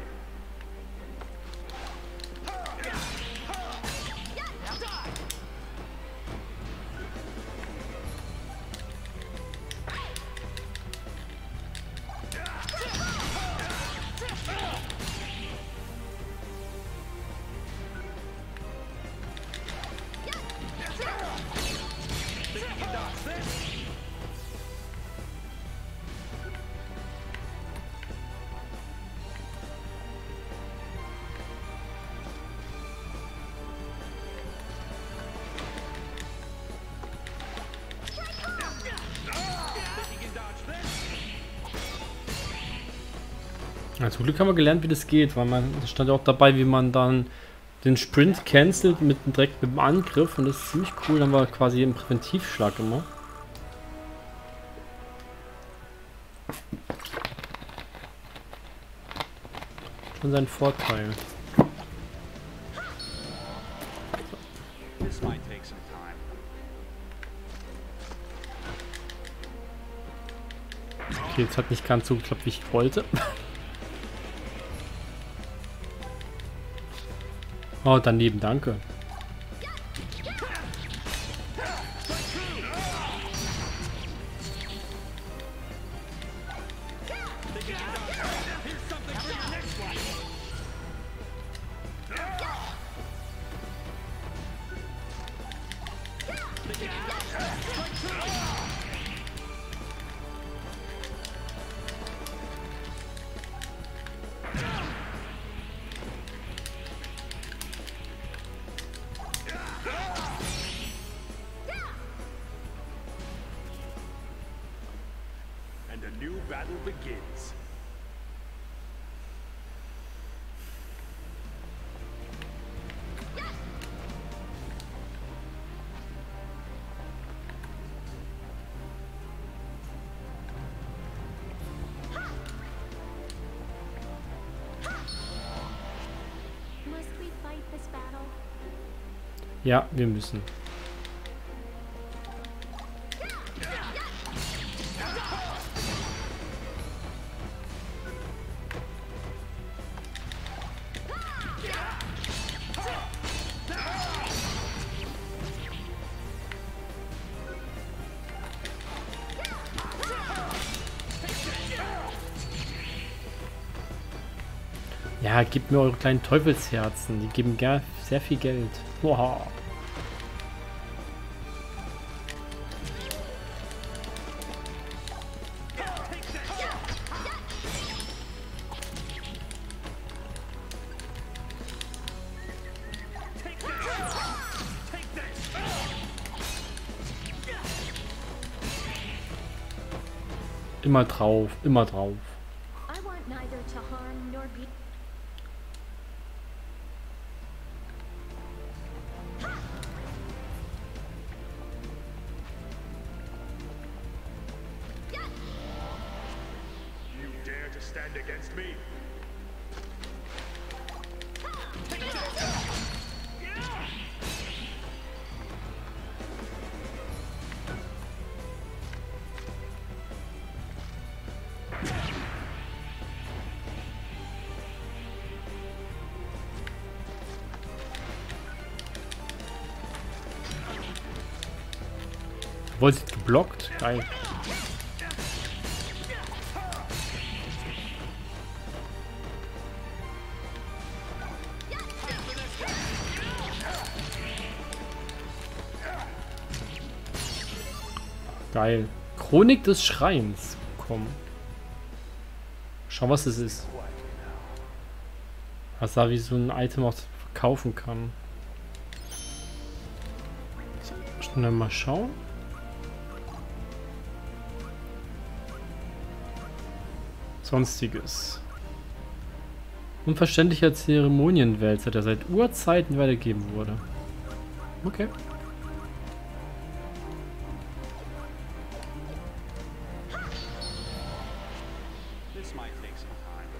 Ja, zum Glück haben wir gelernt, wie das geht, weil das stand ja auch dabei, wie man dann den Sprint cancelt direkt mit dem Angriff, und das ist ziemlich cool. Dann haben wir quasi einen Präventivschlag immer. Schon seinen Vorteil. This might take some time. Okay, jetzt hat nicht ganz so geklappt, wie ich wollte. Oh, daneben, danke. And a new battle begins. Must we fight this battle? Ja, wir müssen. Ja, Ja, gebt mir eure kleinen Teufelsherzen. Die geben sehr viel Geld. Wow. Immer drauf, immer drauf. I want neither to harm nor be. You dare to stand against me? Wurde sie geblockt? Geil. Geil. Chronik des Schreins. Komm. Schau, was es ist. Was da wie so ein Item auch verkaufen kann. Schnell mal schauen. Sonstiges. Unverständlicher Zeremonienwälzer, der seit Urzeiten weitergegeben wurde. Okay. This might take some time.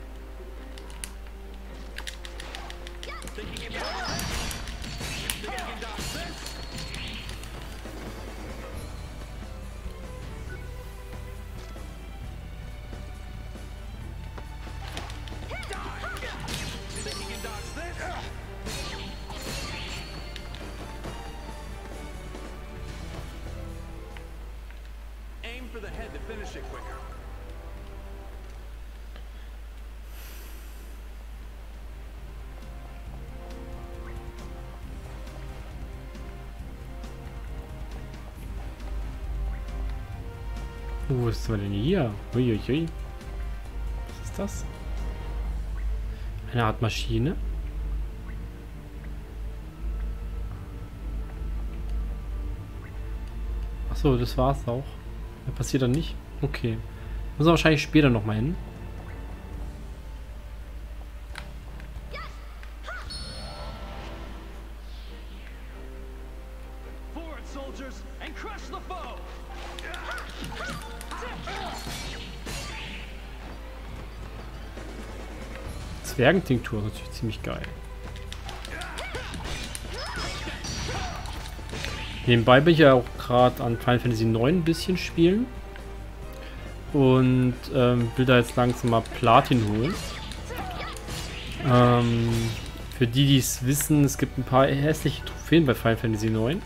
Thinking you can dodge this? Think you can dodge this? Aim for the head to finish it quicker. Wo ist man denn hier? Uiuiui. Was ist das? Eine Art Maschine? Achso, das war's auch. Mehr passiert dann nicht? Okay. Muss er wahrscheinlich später nochmal hin. Forward, soldiers, and crush the foe! Zwergentinktur ist natürlich ziemlich geil. Nebenbei bin ich ja auch gerade an Final Fantasy 9 ein bisschen spielen. Und will da jetzt langsam mal Platin holen. Für die es wissen, es gibt ein paar hässliche Trophäen bei Final Fantasy 9.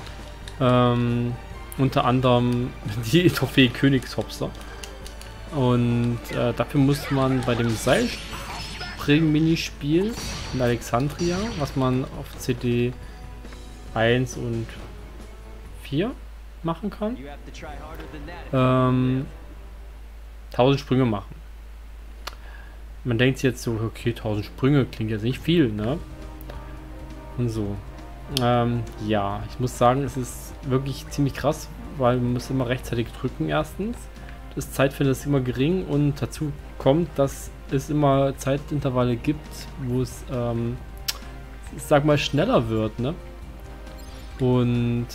Unter anderem die Trophäe Königshopster. Und dafür muss man bei dem Seilspringen-Minispiel in Alexandria, was man auf CD 1 und 4 machen kann, 1000 Sprünge machen. Man denkt sich jetzt so, okay, 1000 Sprünge klingt jetzt nicht viel, ne? Und so. Ja, ich muss sagen, es ist wirklich ziemlich krass, weil man muss immer rechtzeitig drücken erstens. Das Zeitfenster ist immer gering und dazu kommt, dass es immer Zeitintervalle gibt, wo es, ich sag mal, schneller wird, ne? Und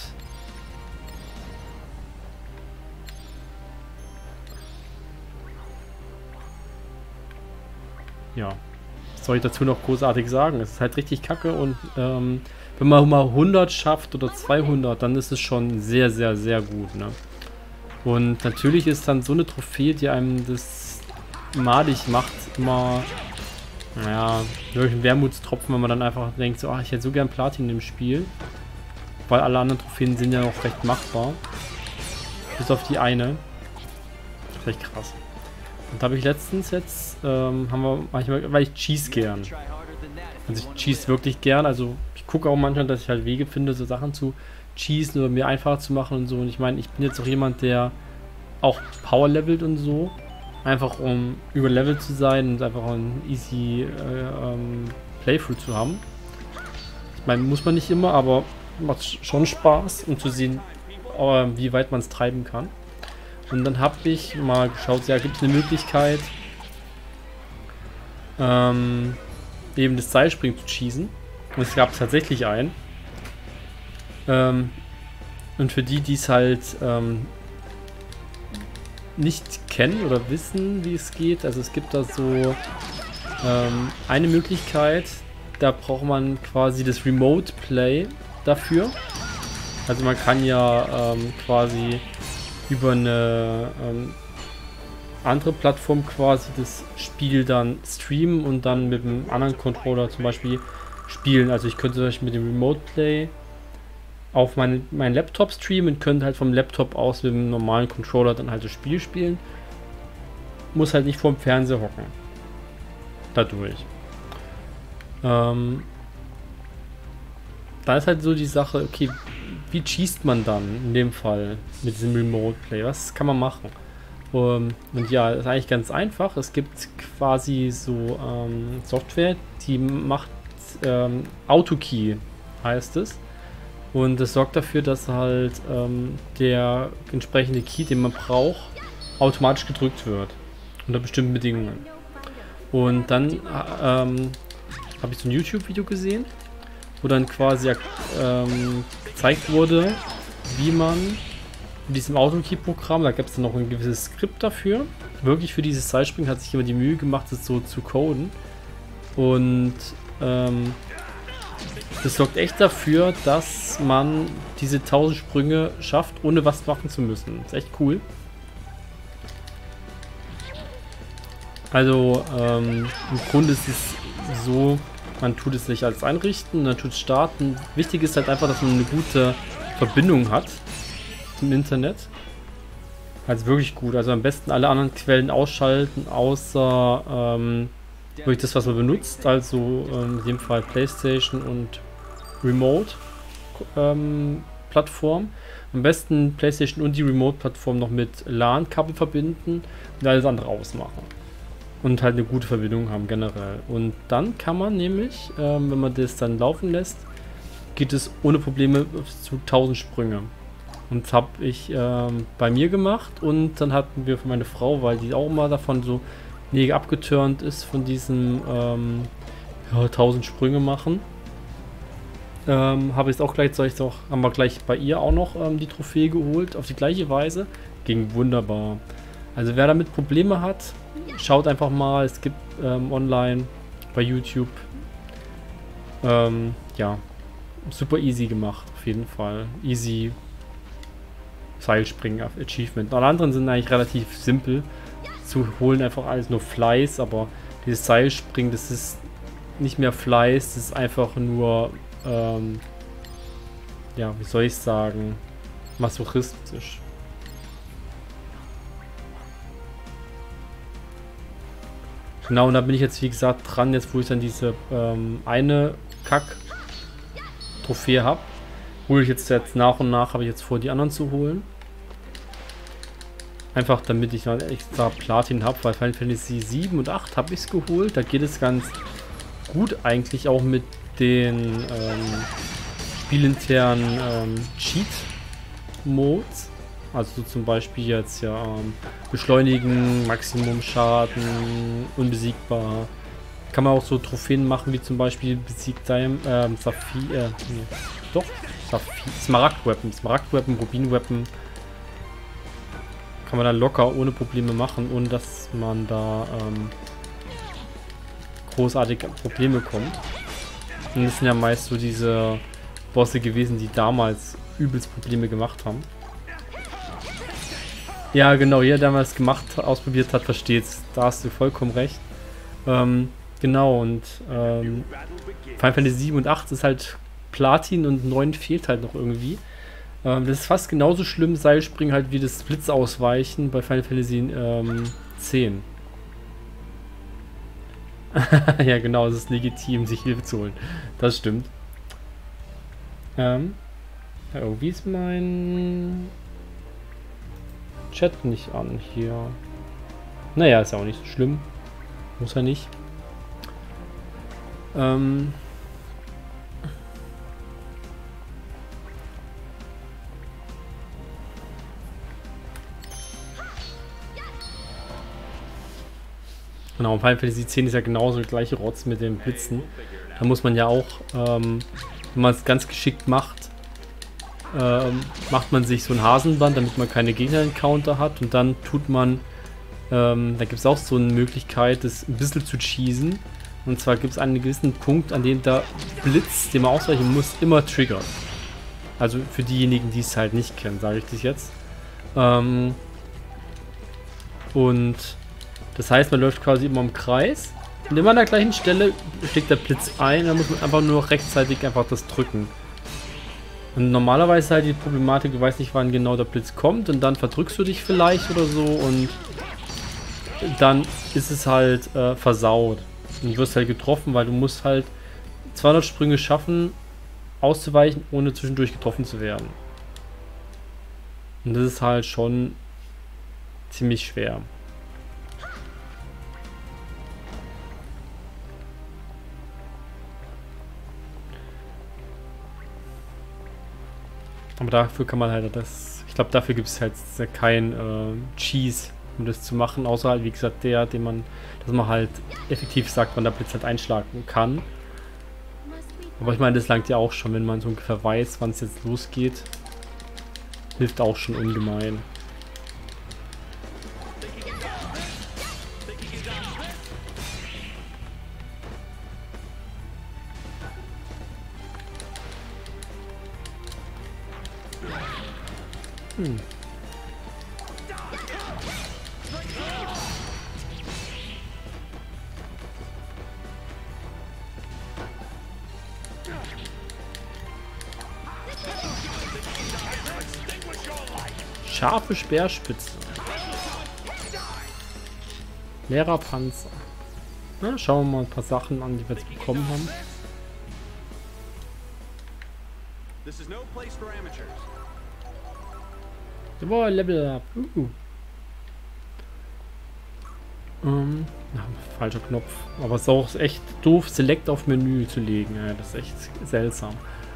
ja, was soll ich dazu noch großartig sagen? Es ist halt richtig kacke und wenn man mal 100 schafft oder 200, dann ist es schon sehr, sehr, sehr gut, ne? Und natürlich ist dann so eine Trophäe, die einem das madig macht, immer, naja, wirklich ein Wermutstropfen, wenn man dann einfach denkt, so, ach, ich hätte so gern Platin im Spiel. Weil alle anderen Trophäen sind ja noch recht machbar. Bis auf die eine. Das ist echt krass. Und da habe ich letztens jetzt, haben wir manchmal, weil ich cheese gern. Also ich cheese wirklich gern, also ich gucke auch manchmal, dass ich halt Wege finde, so Sachen zu cheesen oder mir einfacher zu machen und so. Und ich meine, ich bin jetzt auch jemand, der auch Power levelt und so. Einfach um überlevelt zu sein und einfach ein easy Playthrough zu haben. Ich meine, muss man nicht immer, aber macht schon Spaß, um zu sehen, wie weit man es treiben kann. Und dann habe ich mal geschaut, ja, gibt es eine Möglichkeit, eben das Seilspringen zu cheesen. Und es gab tatsächlich einen. Und für die, die es halt nicht kennen oder wissen, wie es geht, also es gibt da so eine Möglichkeit, da braucht man quasi das Remote Play dafür. Also man kann ja quasi über eine andere Plattform quasi das Spiel dann streamen und dann mit einem anderen Controller zum Beispiel spielen. Also ich könnte zum Beispiel mit dem Remote Play auf meinen Laptop streamen und könnte halt vom Laptop aus mit dem normalen Controller dann halt das Spiel spielen. Muss halt nicht vorm Fernseher hocken. Dadurch. Da ist halt so die Sache, okay, wie cheest man dann in dem Fall mit diesem Remote Play? Was kann man machen? Und ja, ist eigentlich ganz einfach. Es gibt quasi so Software, die macht AutoKey, heißt es. Und das sorgt dafür, dass halt der entsprechende Key, den man braucht, automatisch gedrückt wird. Unter bestimmten Bedingungen. Und dann habe ich so ein YouTube-Video gesehen, wo dann quasi gezeigt wurde, wie man in diesem AutoKey-Programm, da gab es dann noch ein gewisses Skript dafür, wirklich für dieses Seilspringen hat sich jemand die Mühe gemacht, das so zu coden. Und das sorgt echt dafür, dass man diese 1000 Sprünge schafft, ohne was machen zu müssen. Das ist echt cool. Also im Grunde ist es so, man tut es sich als einrichten, dann tut es starten. Wichtig ist halt einfach, dass man eine gute Verbindung hat zum Internet. Also wirklich gut. Also am besten alle anderen Quellen ausschalten, außer wirklich das, was man benutzt. Also in dem Fall PlayStation und Remote Plattform. Am besten PlayStation und die Remote Plattform noch mit LAN-Kabel verbinden und alles andere ausmachen. Und halt eine gute Verbindung haben generell. Und dann kann man nämlich, wenn man das dann laufen lässt, geht es ohne Probleme zu 1000 Sprünge. Und das habe ich bei mir gemacht und dann hatten wir für meine Frau, weil die auch immer davon so mega abgeturnt ist von diesem 1000 Sprünge machen. Habe ich es auch gleich, haben wir gleich bei ihr auch noch die Trophäe geholt, auf die gleiche Weise. Ging wunderbar. Also wer damit Probleme hat, schaut einfach mal, es gibt online bei YouTube, ja, super easy gemacht, auf jeden Fall. Easy Seilspringen Achievement. Alle anderen sind eigentlich relativ simpel zu holen, einfach alles nur Fleiß, aber dieses Seilspringen, das ist nicht mehr Fleiß, das ist einfach nur, ja, wie soll ich sagen, masochistisch. Genau, und da bin ich jetzt, wie gesagt, dran, jetzt wo ich dann diese eine Kack-Trophäe habe. Hole ich jetzt nach und nach, habe ich jetzt vor, die anderen zu holen. Einfach damit ich noch extra Platin habe, weil Final Fantasy 7 und 8 habe ich es geholt. Da geht es ganz gut eigentlich auch mit den spielinternen Cheat-Modes. Also so zum Beispiel jetzt ja beschleunigen, Maximum Schaden, unbesiegbar. Kann man auch so Trophäen machen, wie zum Beispiel besiegt Saphir, nee, doch, Smaragd-Weapon, Rubin-Weapon. Kann man dann locker ohne Probleme machen, ohne dass man da großartige Probleme kommt. Und das sind ja meist so diese Bosse gewesen, die damals übelst Probleme gemacht haben. Ja, genau, jeder, der mal es ausprobiert hat, versteht's. Da hast du vollkommen recht. Genau, und Final Fantasy 7 und 8 ist halt Platin und 9 fehlt halt noch irgendwie. Das ist fast genauso schlimm, Seilspringen halt wie das Blitzausweichen bei Final Fantasy 10. Ja, genau, es ist legitim, sich Hilfe zu holen. Das stimmt. Ja, irgendwie ist mein Chat nicht an hier. Naja, ist ja auch nicht so schlimm. Muss er nicht. Genau, Final Fantasy X ist ja genauso der gleiche Rotz mit den Blitzen. Da muss man ja auch, wenn man es ganz geschickt macht, macht man sich so ein Hasenband, damit man keine Gegner-Encounter hat. Und dann tut man, da gibt es auch so eine Möglichkeit, das ein bisschen zu cheesen. Und zwar gibt es einen gewissen Punkt, an dem der Blitz, den man ausweichen muss, immer triggert. Also für diejenigen, die es halt nicht kennen, sage ich das jetzt. Und das heißt, man läuft quasi immer im Kreis. Und immer an der gleichen Stelle schlägt der Blitz ein. Dann muss man einfach nur rechtzeitig einfach das drücken. Und normalerweise halt die Problematik, du weißt nicht, wann genau der Blitz kommt. Und dann verdrückst du dich vielleicht oder so. Und dann ist es halt versaut. Und du wirst halt getroffen, weil du musst halt 200 Sprünge schaffen, auszuweichen, ohne zwischendurch getroffen zu werden. Und das ist halt schon ziemlich schwer. Aber dafür kann man halt das... Ich glaube, dafür gibt es halt kein Cheese, um das zu machen. Außer halt, wie gesagt, dass man halt effektiv sagt, wann der Blitz halt einschlagen kann. Aber ich meine, das langt ja auch schon, wenn man so ungefähr weiß, wann es jetzt losgeht. Hilft auch schon ungemein. Scharfe Speerspitze. Leerer Panzer. Na, schauen wir mal ein paar Sachen an, die wir jetzt bekommen haben. Jawohl, Level up. Falscher Knopf. Aber es ist auch echt doof, Select auf Menü zu legen. Ja, das ist echt seltsam.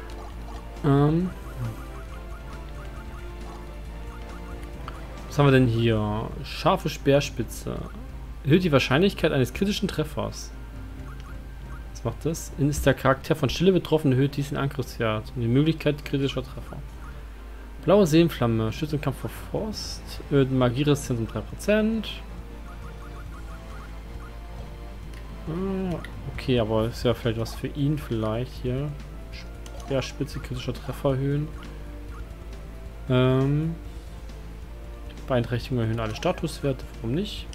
Was haben wir denn hier? Scharfe Speerspitze. Erhöht die Wahrscheinlichkeit eines kritischen Treffers. Was macht das? Ist der Charakter von Stille betroffen, erhöht diesen Angriffswert und die Möglichkeit kritischer Treffer. Blaue Seelenflamme. Schützt im Kampf vor Frost. Erhöht Magieresistenz um 3%. Okay, aber ist ja vielleicht was für ihn vielleicht hier. Speerspitze, kritischer Treffer erhöhen. Beeinträchtigung erhöhen alle Statuswerte, warum nicht?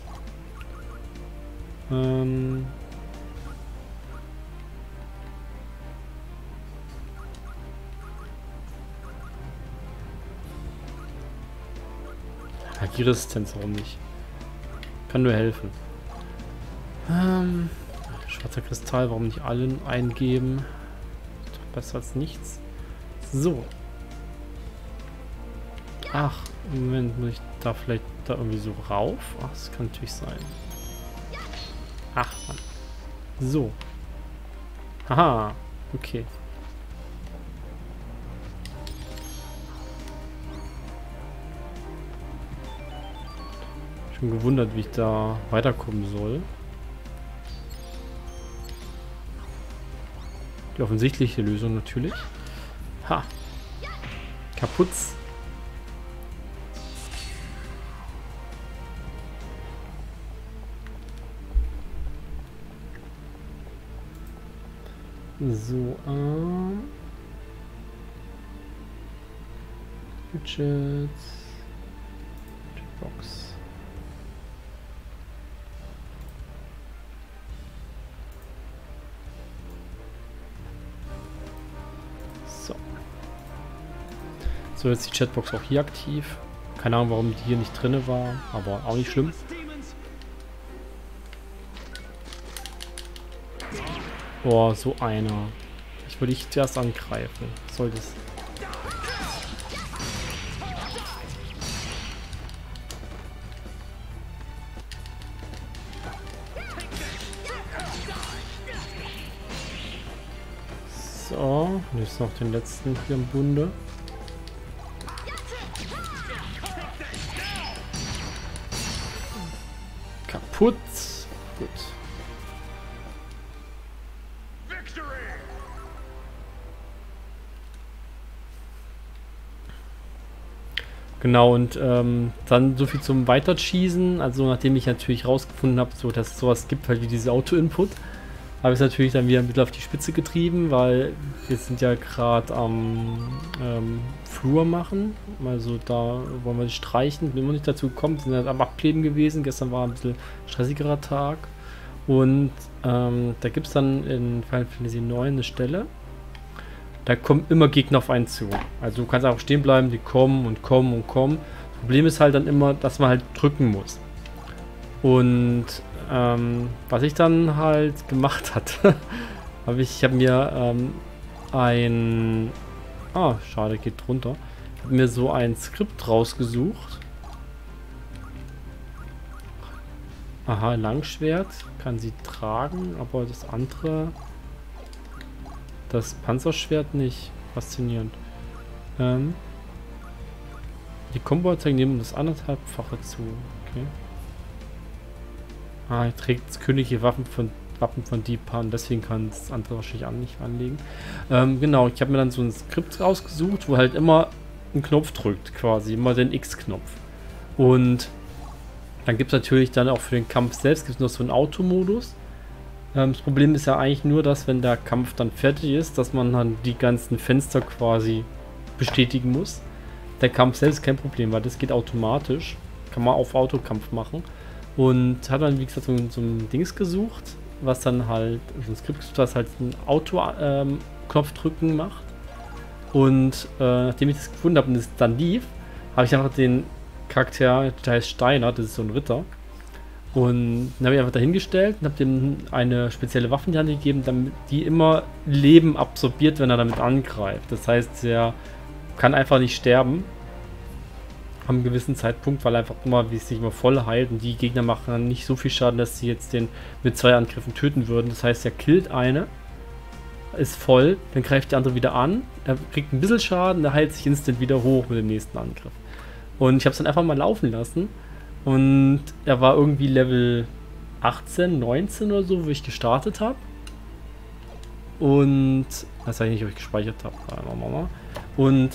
Magieresistenz, warum nicht? Kann nur helfen. Schwarzer Kristall, warum nicht allen eingeben? Ist doch besser als nichts. So. Ach, Moment, muss ich da vielleicht da irgendwie so rauf? Ach, das kann natürlich sein. Ach, Mann. So. Haha, okay. Schon gewundert, wie ich da weiterkommen soll. Die offensichtliche Lösung natürlich. Ha. Kaputz. So, Widgets. Box. So. So, jetzt die Chatbox auch hier aktiv. Keine Ahnung, warum die hier nicht drin war, aber auch nicht schlimm. Oh, so einer. Ich würde dich zuerst angreifen. Soll das... So, und jetzt noch den letzten hier im Bunde. Kaputt. Gut. Genau, und dann so viel zum Weitercheesen. Also nachdem ich natürlich rausgefunden habe, so, dass es sowas gibt, halt wie diese Auto-Input, habe ich es natürlich dann wieder ein bisschen auf die Spitze getrieben, weil wir sind ja gerade am Flur machen. Also da wollen wir streichen. Bin immer nicht dazu gekommen, sind halt am Abkleben gewesen. Gestern war ein bisschen stressigerer Tag. Und da gibt es dann in Final Fantasy 9 eine Stelle. Da kommen immer Gegner auf einen zu. Also du kannst einfach stehen bleiben, die kommen und kommen und kommen. Das Problem ist halt dann immer, dass man halt drücken muss. Und was ich dann halt gemacht hatte, ich habe mir ein... Ah, schade, geht drunter. Ich habe mir so ein Skript rausgesucht. Aha, Langschwert. Kann sie tragen, aber das andere... Das Panzerschwert nicht. Faszinierend. Die Combo-Anzeigen nehmen das 1,5-fache zu. Okay. Ah, er trägt das königliche Wappen von Deepan, deswegen kann das andere wahrscheinlich nicht anlegen. Genau, ich habe mir dann so ein Skript rausgesucht, wo halt immer ein Knopf drückt, quasi, immer den X-Knopf. Und dann gibt es natürlich dann auch für den Kampf selbst gibt's noch so einen Automodus. Das Problem ist ja eigentlich nur, dass wenn der Kampf dann fertig ist, dass man dann die ganzen Fenster quasi bestätigen muss. Der Kampf selbst ist kein Problem, weil das geht automatisch. Kann man auf Autokampf machen. Und hat dann, wie gesagt, so ein Dings gesucht, was dann halt, so ein Skript, das halt ein Auto-Knopf drücken macht. Und nachdem ich das gefunden habe und es dann lief, habe ich einfach den Charakter, der heißt Steiner, das ist so ein Ritter. Und dann habe ich einfach dahingestellt und habe dem eine spezielle Waffe in die Hand gegeben, damit die immer Leben absorbiert, wenn er damit angreift. Das heißt, er kann einfach nicht sterben an einem gewissen Zeitpunkt, weil er einfach immer, wie es sich immer voll heilt, und die Gegner machen dann nicht so viel Schaden, dass sie jetzt den mit 2 Angriffen töten würden. Das heißt, er killt eine, ist voll, dann greift der andere wieder an, er kriegt ein bisschen Schaden, er heilt sich instant wieder hoch mit dem nächsten Angriff. Und ich habe es dann einfach mal laufen lassen. Und er war irgendwie Level 18, 19 oder so, wo ich gestartet habe. Und das weiß ich nicht, ob ich gespeichert habe. Und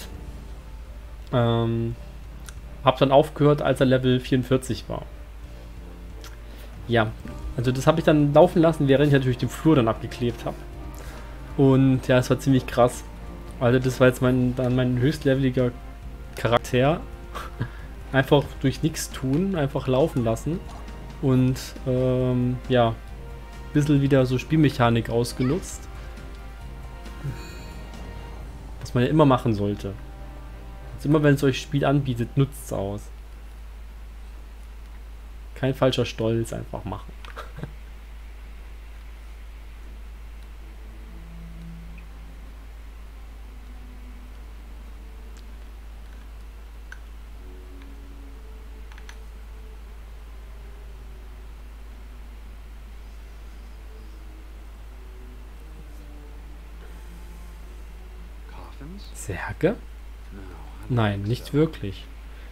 habe dann aufgehört, als er Level 44 war. Ja, also das habe ich dann laufen lassen, während ich natürlich den Flur dann abgeklebt habe. Und ja, es war ziemlich krass. Also das war jetzt mein höchstleveliger Charakter. Einfach durch nichts tun, einfach laufen lassen. Und ja, ein bisschen wieder so Spielmechanik ausgenutzt. Was man ja immer machen sollte. Also immer wenn es euch Spiel anbietet, nutzt es aus. Kein falscher Stolz, einfach machen. Särge? Nein, nicht wirklich.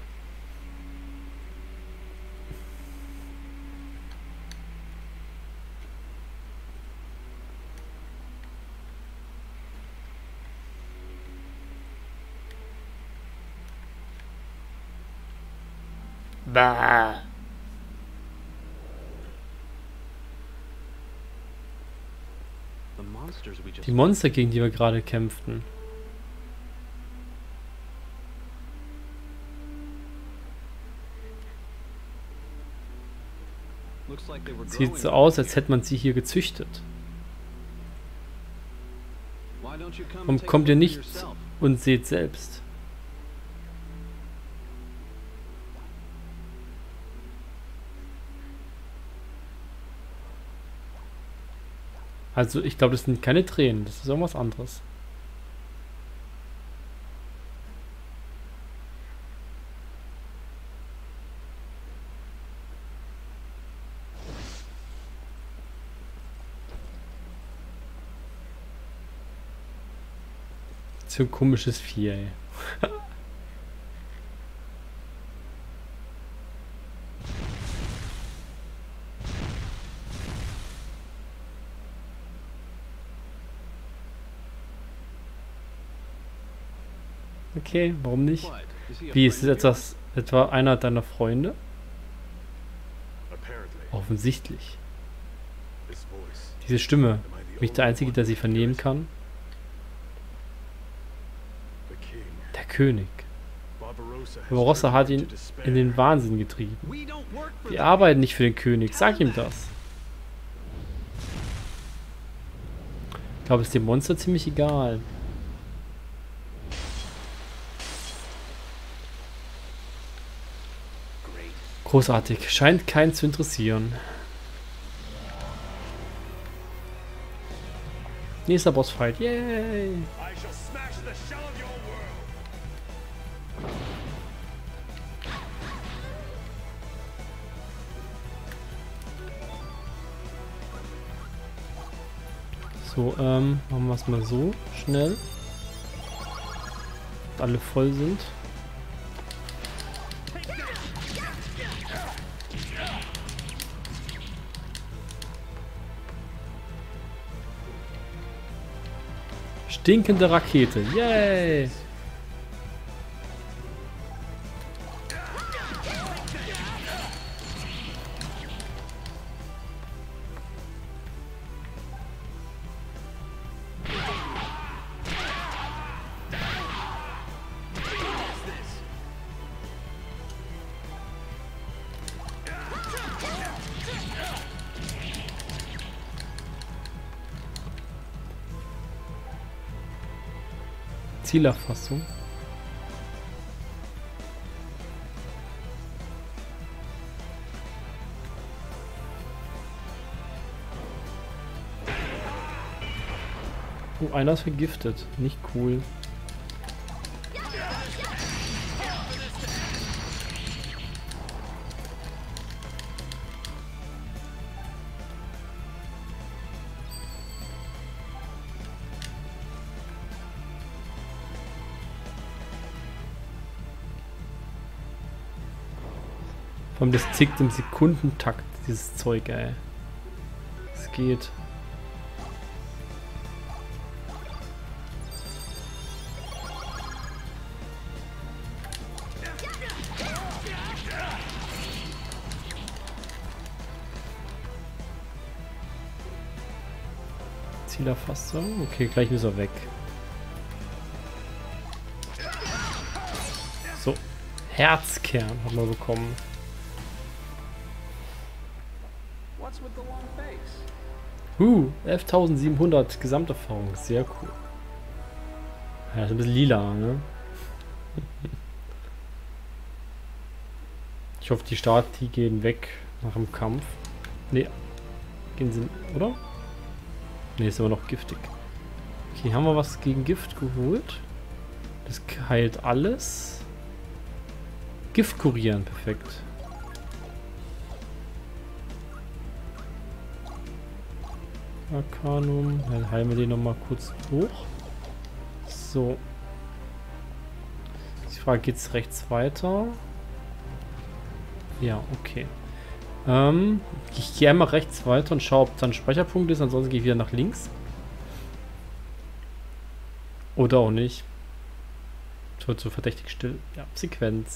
Bah. Die Monster, gegen die wir gerade kämpften. Sieht so aus, als hätte man sie hier gezüchtet. Warum kommt ihr nicht und seht selbst? Also ich glaube, das sind keine Tränen, das ist irgendwas anderes. So ein komisches Vieh, ey. Okay, warum nicht? What? Is he a Wie, ist friend es of etwa einer deiner Freunde? yours? Apparently. Offensichtlich. This voice. Diese Stimme. Am I the Bin ich der only Einzige, one der sie who can vernehmen hear it? kann? The king. Der König. Barbarossa has Barbarossa driven hat him ihn to despair. in den Wahnsinn getrieben. We don't work for Wir the arbeiten nicht für den König. Sag ihm das. Ich glaube, es ist dem Monster ziemlich egal. great. Großartig. Scheint keinen zu interessieren. Nächster Bossfight. Yay! I shall smash the shell of your world. So, machen wir es mal so. Schnell. Dass alle voll sind. Stinkende Rakete. Yay! Zielerfassung. Oh, einer ist vergiftet. Nicht cool. Vor allem das tickt im Sekundentakt, dieses Zeug, ey. Es geht. Zielerfassung. Okay, gleich ist er weg. So. Herzkern haben wir bekommen. What's with the long face? 11.700 Gesamterfahrung. Sehr cool. Ja, ist ein bisschen lila, ne? Ich hoffe, die Stati gehen weg nach dem Kampf. Ne, gehen sie, oder? Ne, ist aber noch giftig. Okay, haben wir was gegen Gift geholt? Das heilt alles. Gift kurieren, perfekt. Arcanum, dann heilen wir den nochmal kurz hoch. So. Die Frage, geht's rechts weiter? Ja, okay. Ich gehe einmal rechts weiter und schaue, ob da ein Speicherpunkt ist, ansonsten gehe ich wieder nach links. Oder auch nicht. Es wird so verdächtig still. Ja, Sequenz.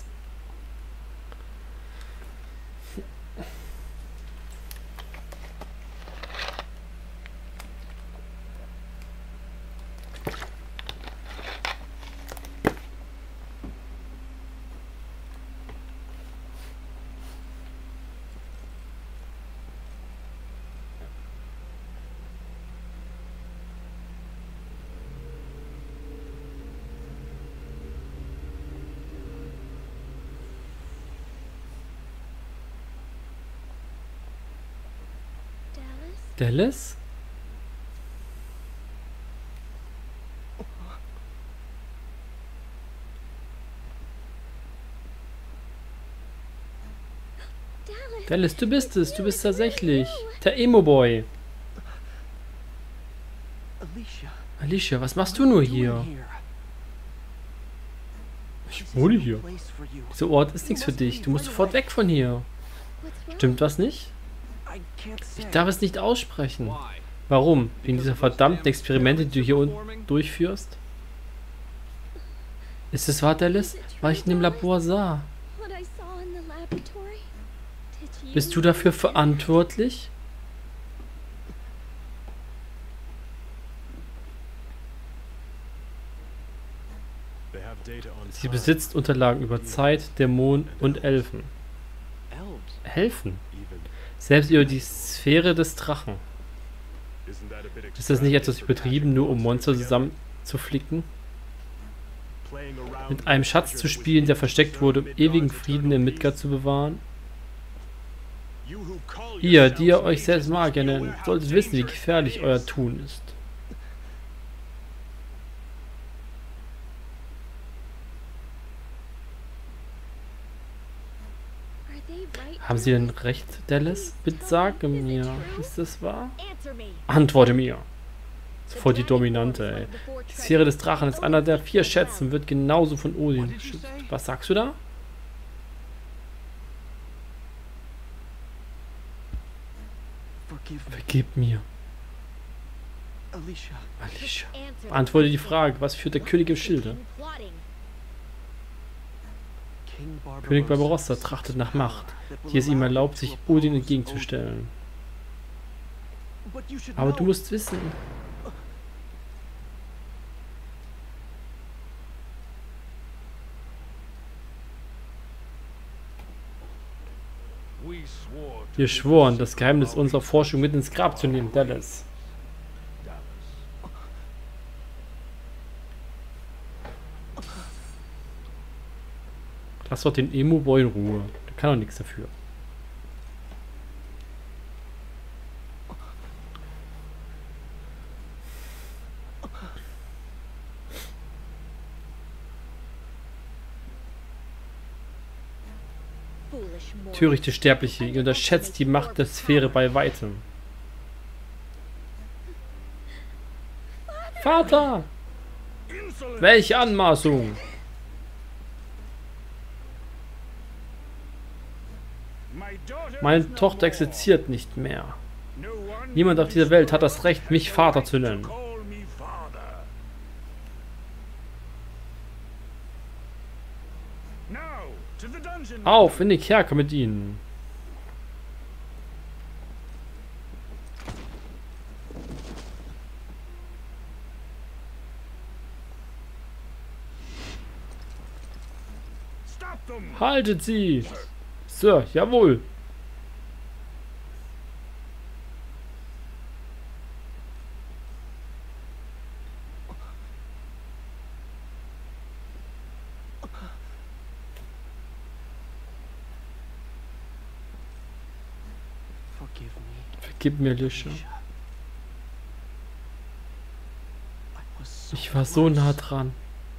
Dallas? Dallas? Dallas, du bist es. Du bist tatsächlich der Emo-Boy. Alicia, Alicia, was machst du nur hier? Ich wohne hier. Dieser Ort ist nichts für dich. Du musst sofort weg von hier. Stimmt was nicht? Ich darf es nicht aussprechen. Warum? Wegen dieser verdammten Experimente, die du hier unten durchführst? Ist es wahr, Dallas? Was ich in dem Labor sah. Bist du dafür verantwortlich? They have data on Sie time. besitzt Unterlagen über Zeit, Dämonen und Elfen. Helfen? Even. Selbst über die Sphäre des Drachen. Isn't that a bit Ist das nicht etwas extravagant for übertrieben, nur um patching Monster both together? zusammenzuflicken? Playing around Mit with einem Schatz zu treasure that spielen, was der hidden versteckt in wurde, um Midgard's ewigen Frieden in eternal Midgard peace? zu bewahren? You who call Ihr, die ihr yourselves euch selbst mages, Magier beware nennt, how solltet wissen, wie dangerous gefährlich it euer is. Tun ist. Haben Sie denn recht, Dallas? Bitte sage mir, ist das wahr? Antworte mir. Sofort die Dominante, ey. Die Sphäre des Drachen ist einer der 4 Schätze und wird genauso von Odin geschützt. Was sagst du da? Forgive me, Vergib mir. Alicia. Alicia. Beantworte die Frage, was führt der König im Schilde? König Barbarossa trachtet nach Macht, die es ihm erlaubt, sich Odin entgegenzustellen. Aber du musst wissen, We swore to wir schworen, das Geheimnis unserer Forschung mit ins Grab zu nehmen, Dallas. Dallas. Lass doch den Emo-Boy in Ruhe. Der kann doch nichts dafür. Törichte Sterbliche, ihr unterschätzt die Macht der Sphäre bei weitem. Vater! Insolent! Welche Anmaßung! My daughter Meine is no Tochter more. existiert nicht mehr. No one Niemand auf dieser Welt hat das Recht, mich has the Vater right zu to nennen. call me father. Now, to the dungeon. Auf, in den Kerker mit ihnen. Stop them! Haltet sie! Sir, jawohl! Forgive me, Vergib mir, Alicia. Alicia. I was so Ich war so nah dran.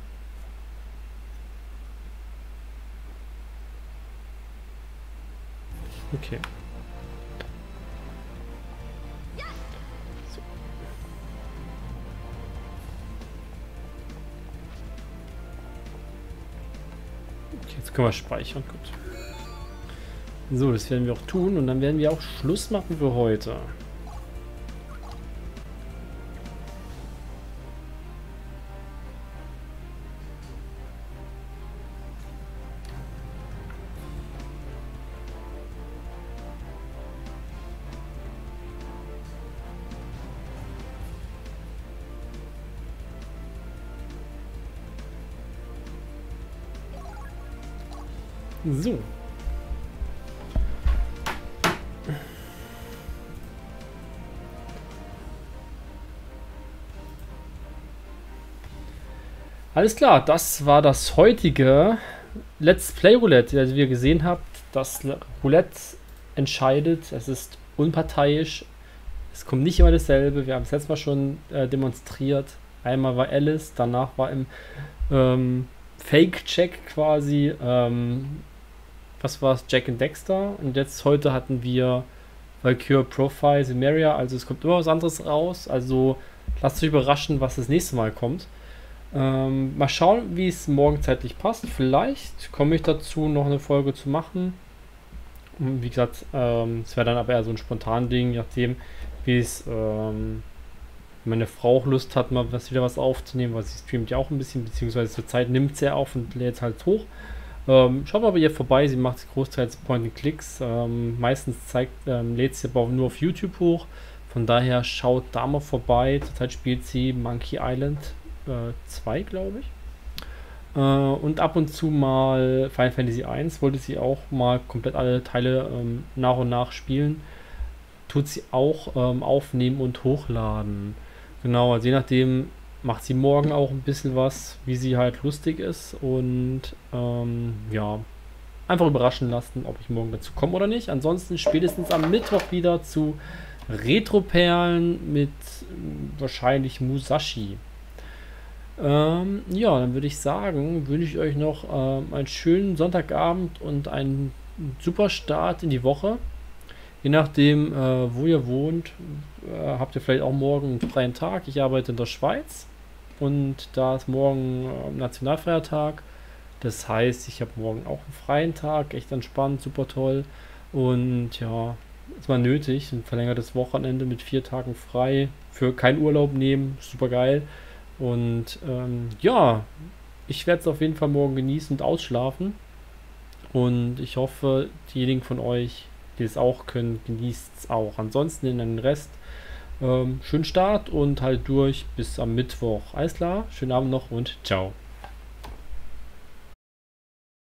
Okay. So. Okay, jetzt können wir speichern. Gut. So, das werden wir auch tun und dann werden wir auch Schluss machen für heute. So. Alles klar, das war das heutige Let's Play Roulette. Also wie ihr gesehen habt, das Roulette entscheidet, es ist unparteiisch, es kommt nicht immer dasselbe. Wir haben es letztes Mal schon demonstriert. Einmal war Alice, danach war im Fake-Check quasi was war es? Jack and Dexter. Und jetzt heute hatten wir Valkyrie Profile, Cimmeria. Also es kommt immer was anderes raus. Also lasst euch überraschen, was das nächste Mal kommt. Mal schauen, wie es morgen zeitlich passt. Vielleicht komme ich dazu, noch eine Folge zu machen. Und wie gesagt, es wäre dann aber eher so ein spontan Ding, je nachdem, wie es meine Frau auch Lust hat, mal wieder was aufzunehmen, weil sie streamt ja auch ein bisschen, beziehungsweise zur Zeit nimmt sie ja auf und lädt halt hoch. Schaut mal bei ihr vorbei, sie macht großteils Point-and-Clicks. Meistens lädt sie aber auch nur auf YouTube hoch. Von daher schaut da mal vorbei. Zurzeit spielt sie Monkey Island 2, glaube ich. Und ab und zu mal Final Fantasy 1 wollte sie auch mal komplett alle Teile nach und nach spielen. Tut sie auch aufnehmen und hochladen. Genau, also je nachdem macht sie morgen auch ein bisschen was, wie sie halt lustig ist. Und ja, einfach überraschen lassen, ob ich morgen dazu komme oder nicht. Ansonsten spätestens am Mittwoch wieder zu Retro-Perlen mit wahrscheinlich Musashi. Ja, dann würde ich sagen, wünsche ich euch noch einen schönen Sonntagabend und einen super Start in die Woche. Je nachdem, wo ihr wohnt, habt ihr vielleicht auch morgen einen freien Tag. Ich arbeite in der Schweiz und da ist morgen Nationalfeiertag. Das heißt, ich habe morgen auch einen freien Tag, echt entspannt, super toll. Und ja, ist mal nötig, ein verlängertes Wochenende mit 4 Tagen frei, für keinen Urlaub nehmen, super geil. Und ja, ich werde es auf jeden Fall morgen genießen und ausschlafen. Und ich hoffe, diejenigen von euch, die es auch können, genießt es auch. Ansonsten in den Rest schönen Start und halt durch bis am Mittwoch. Alles klar, schönen Abend noch und ciao.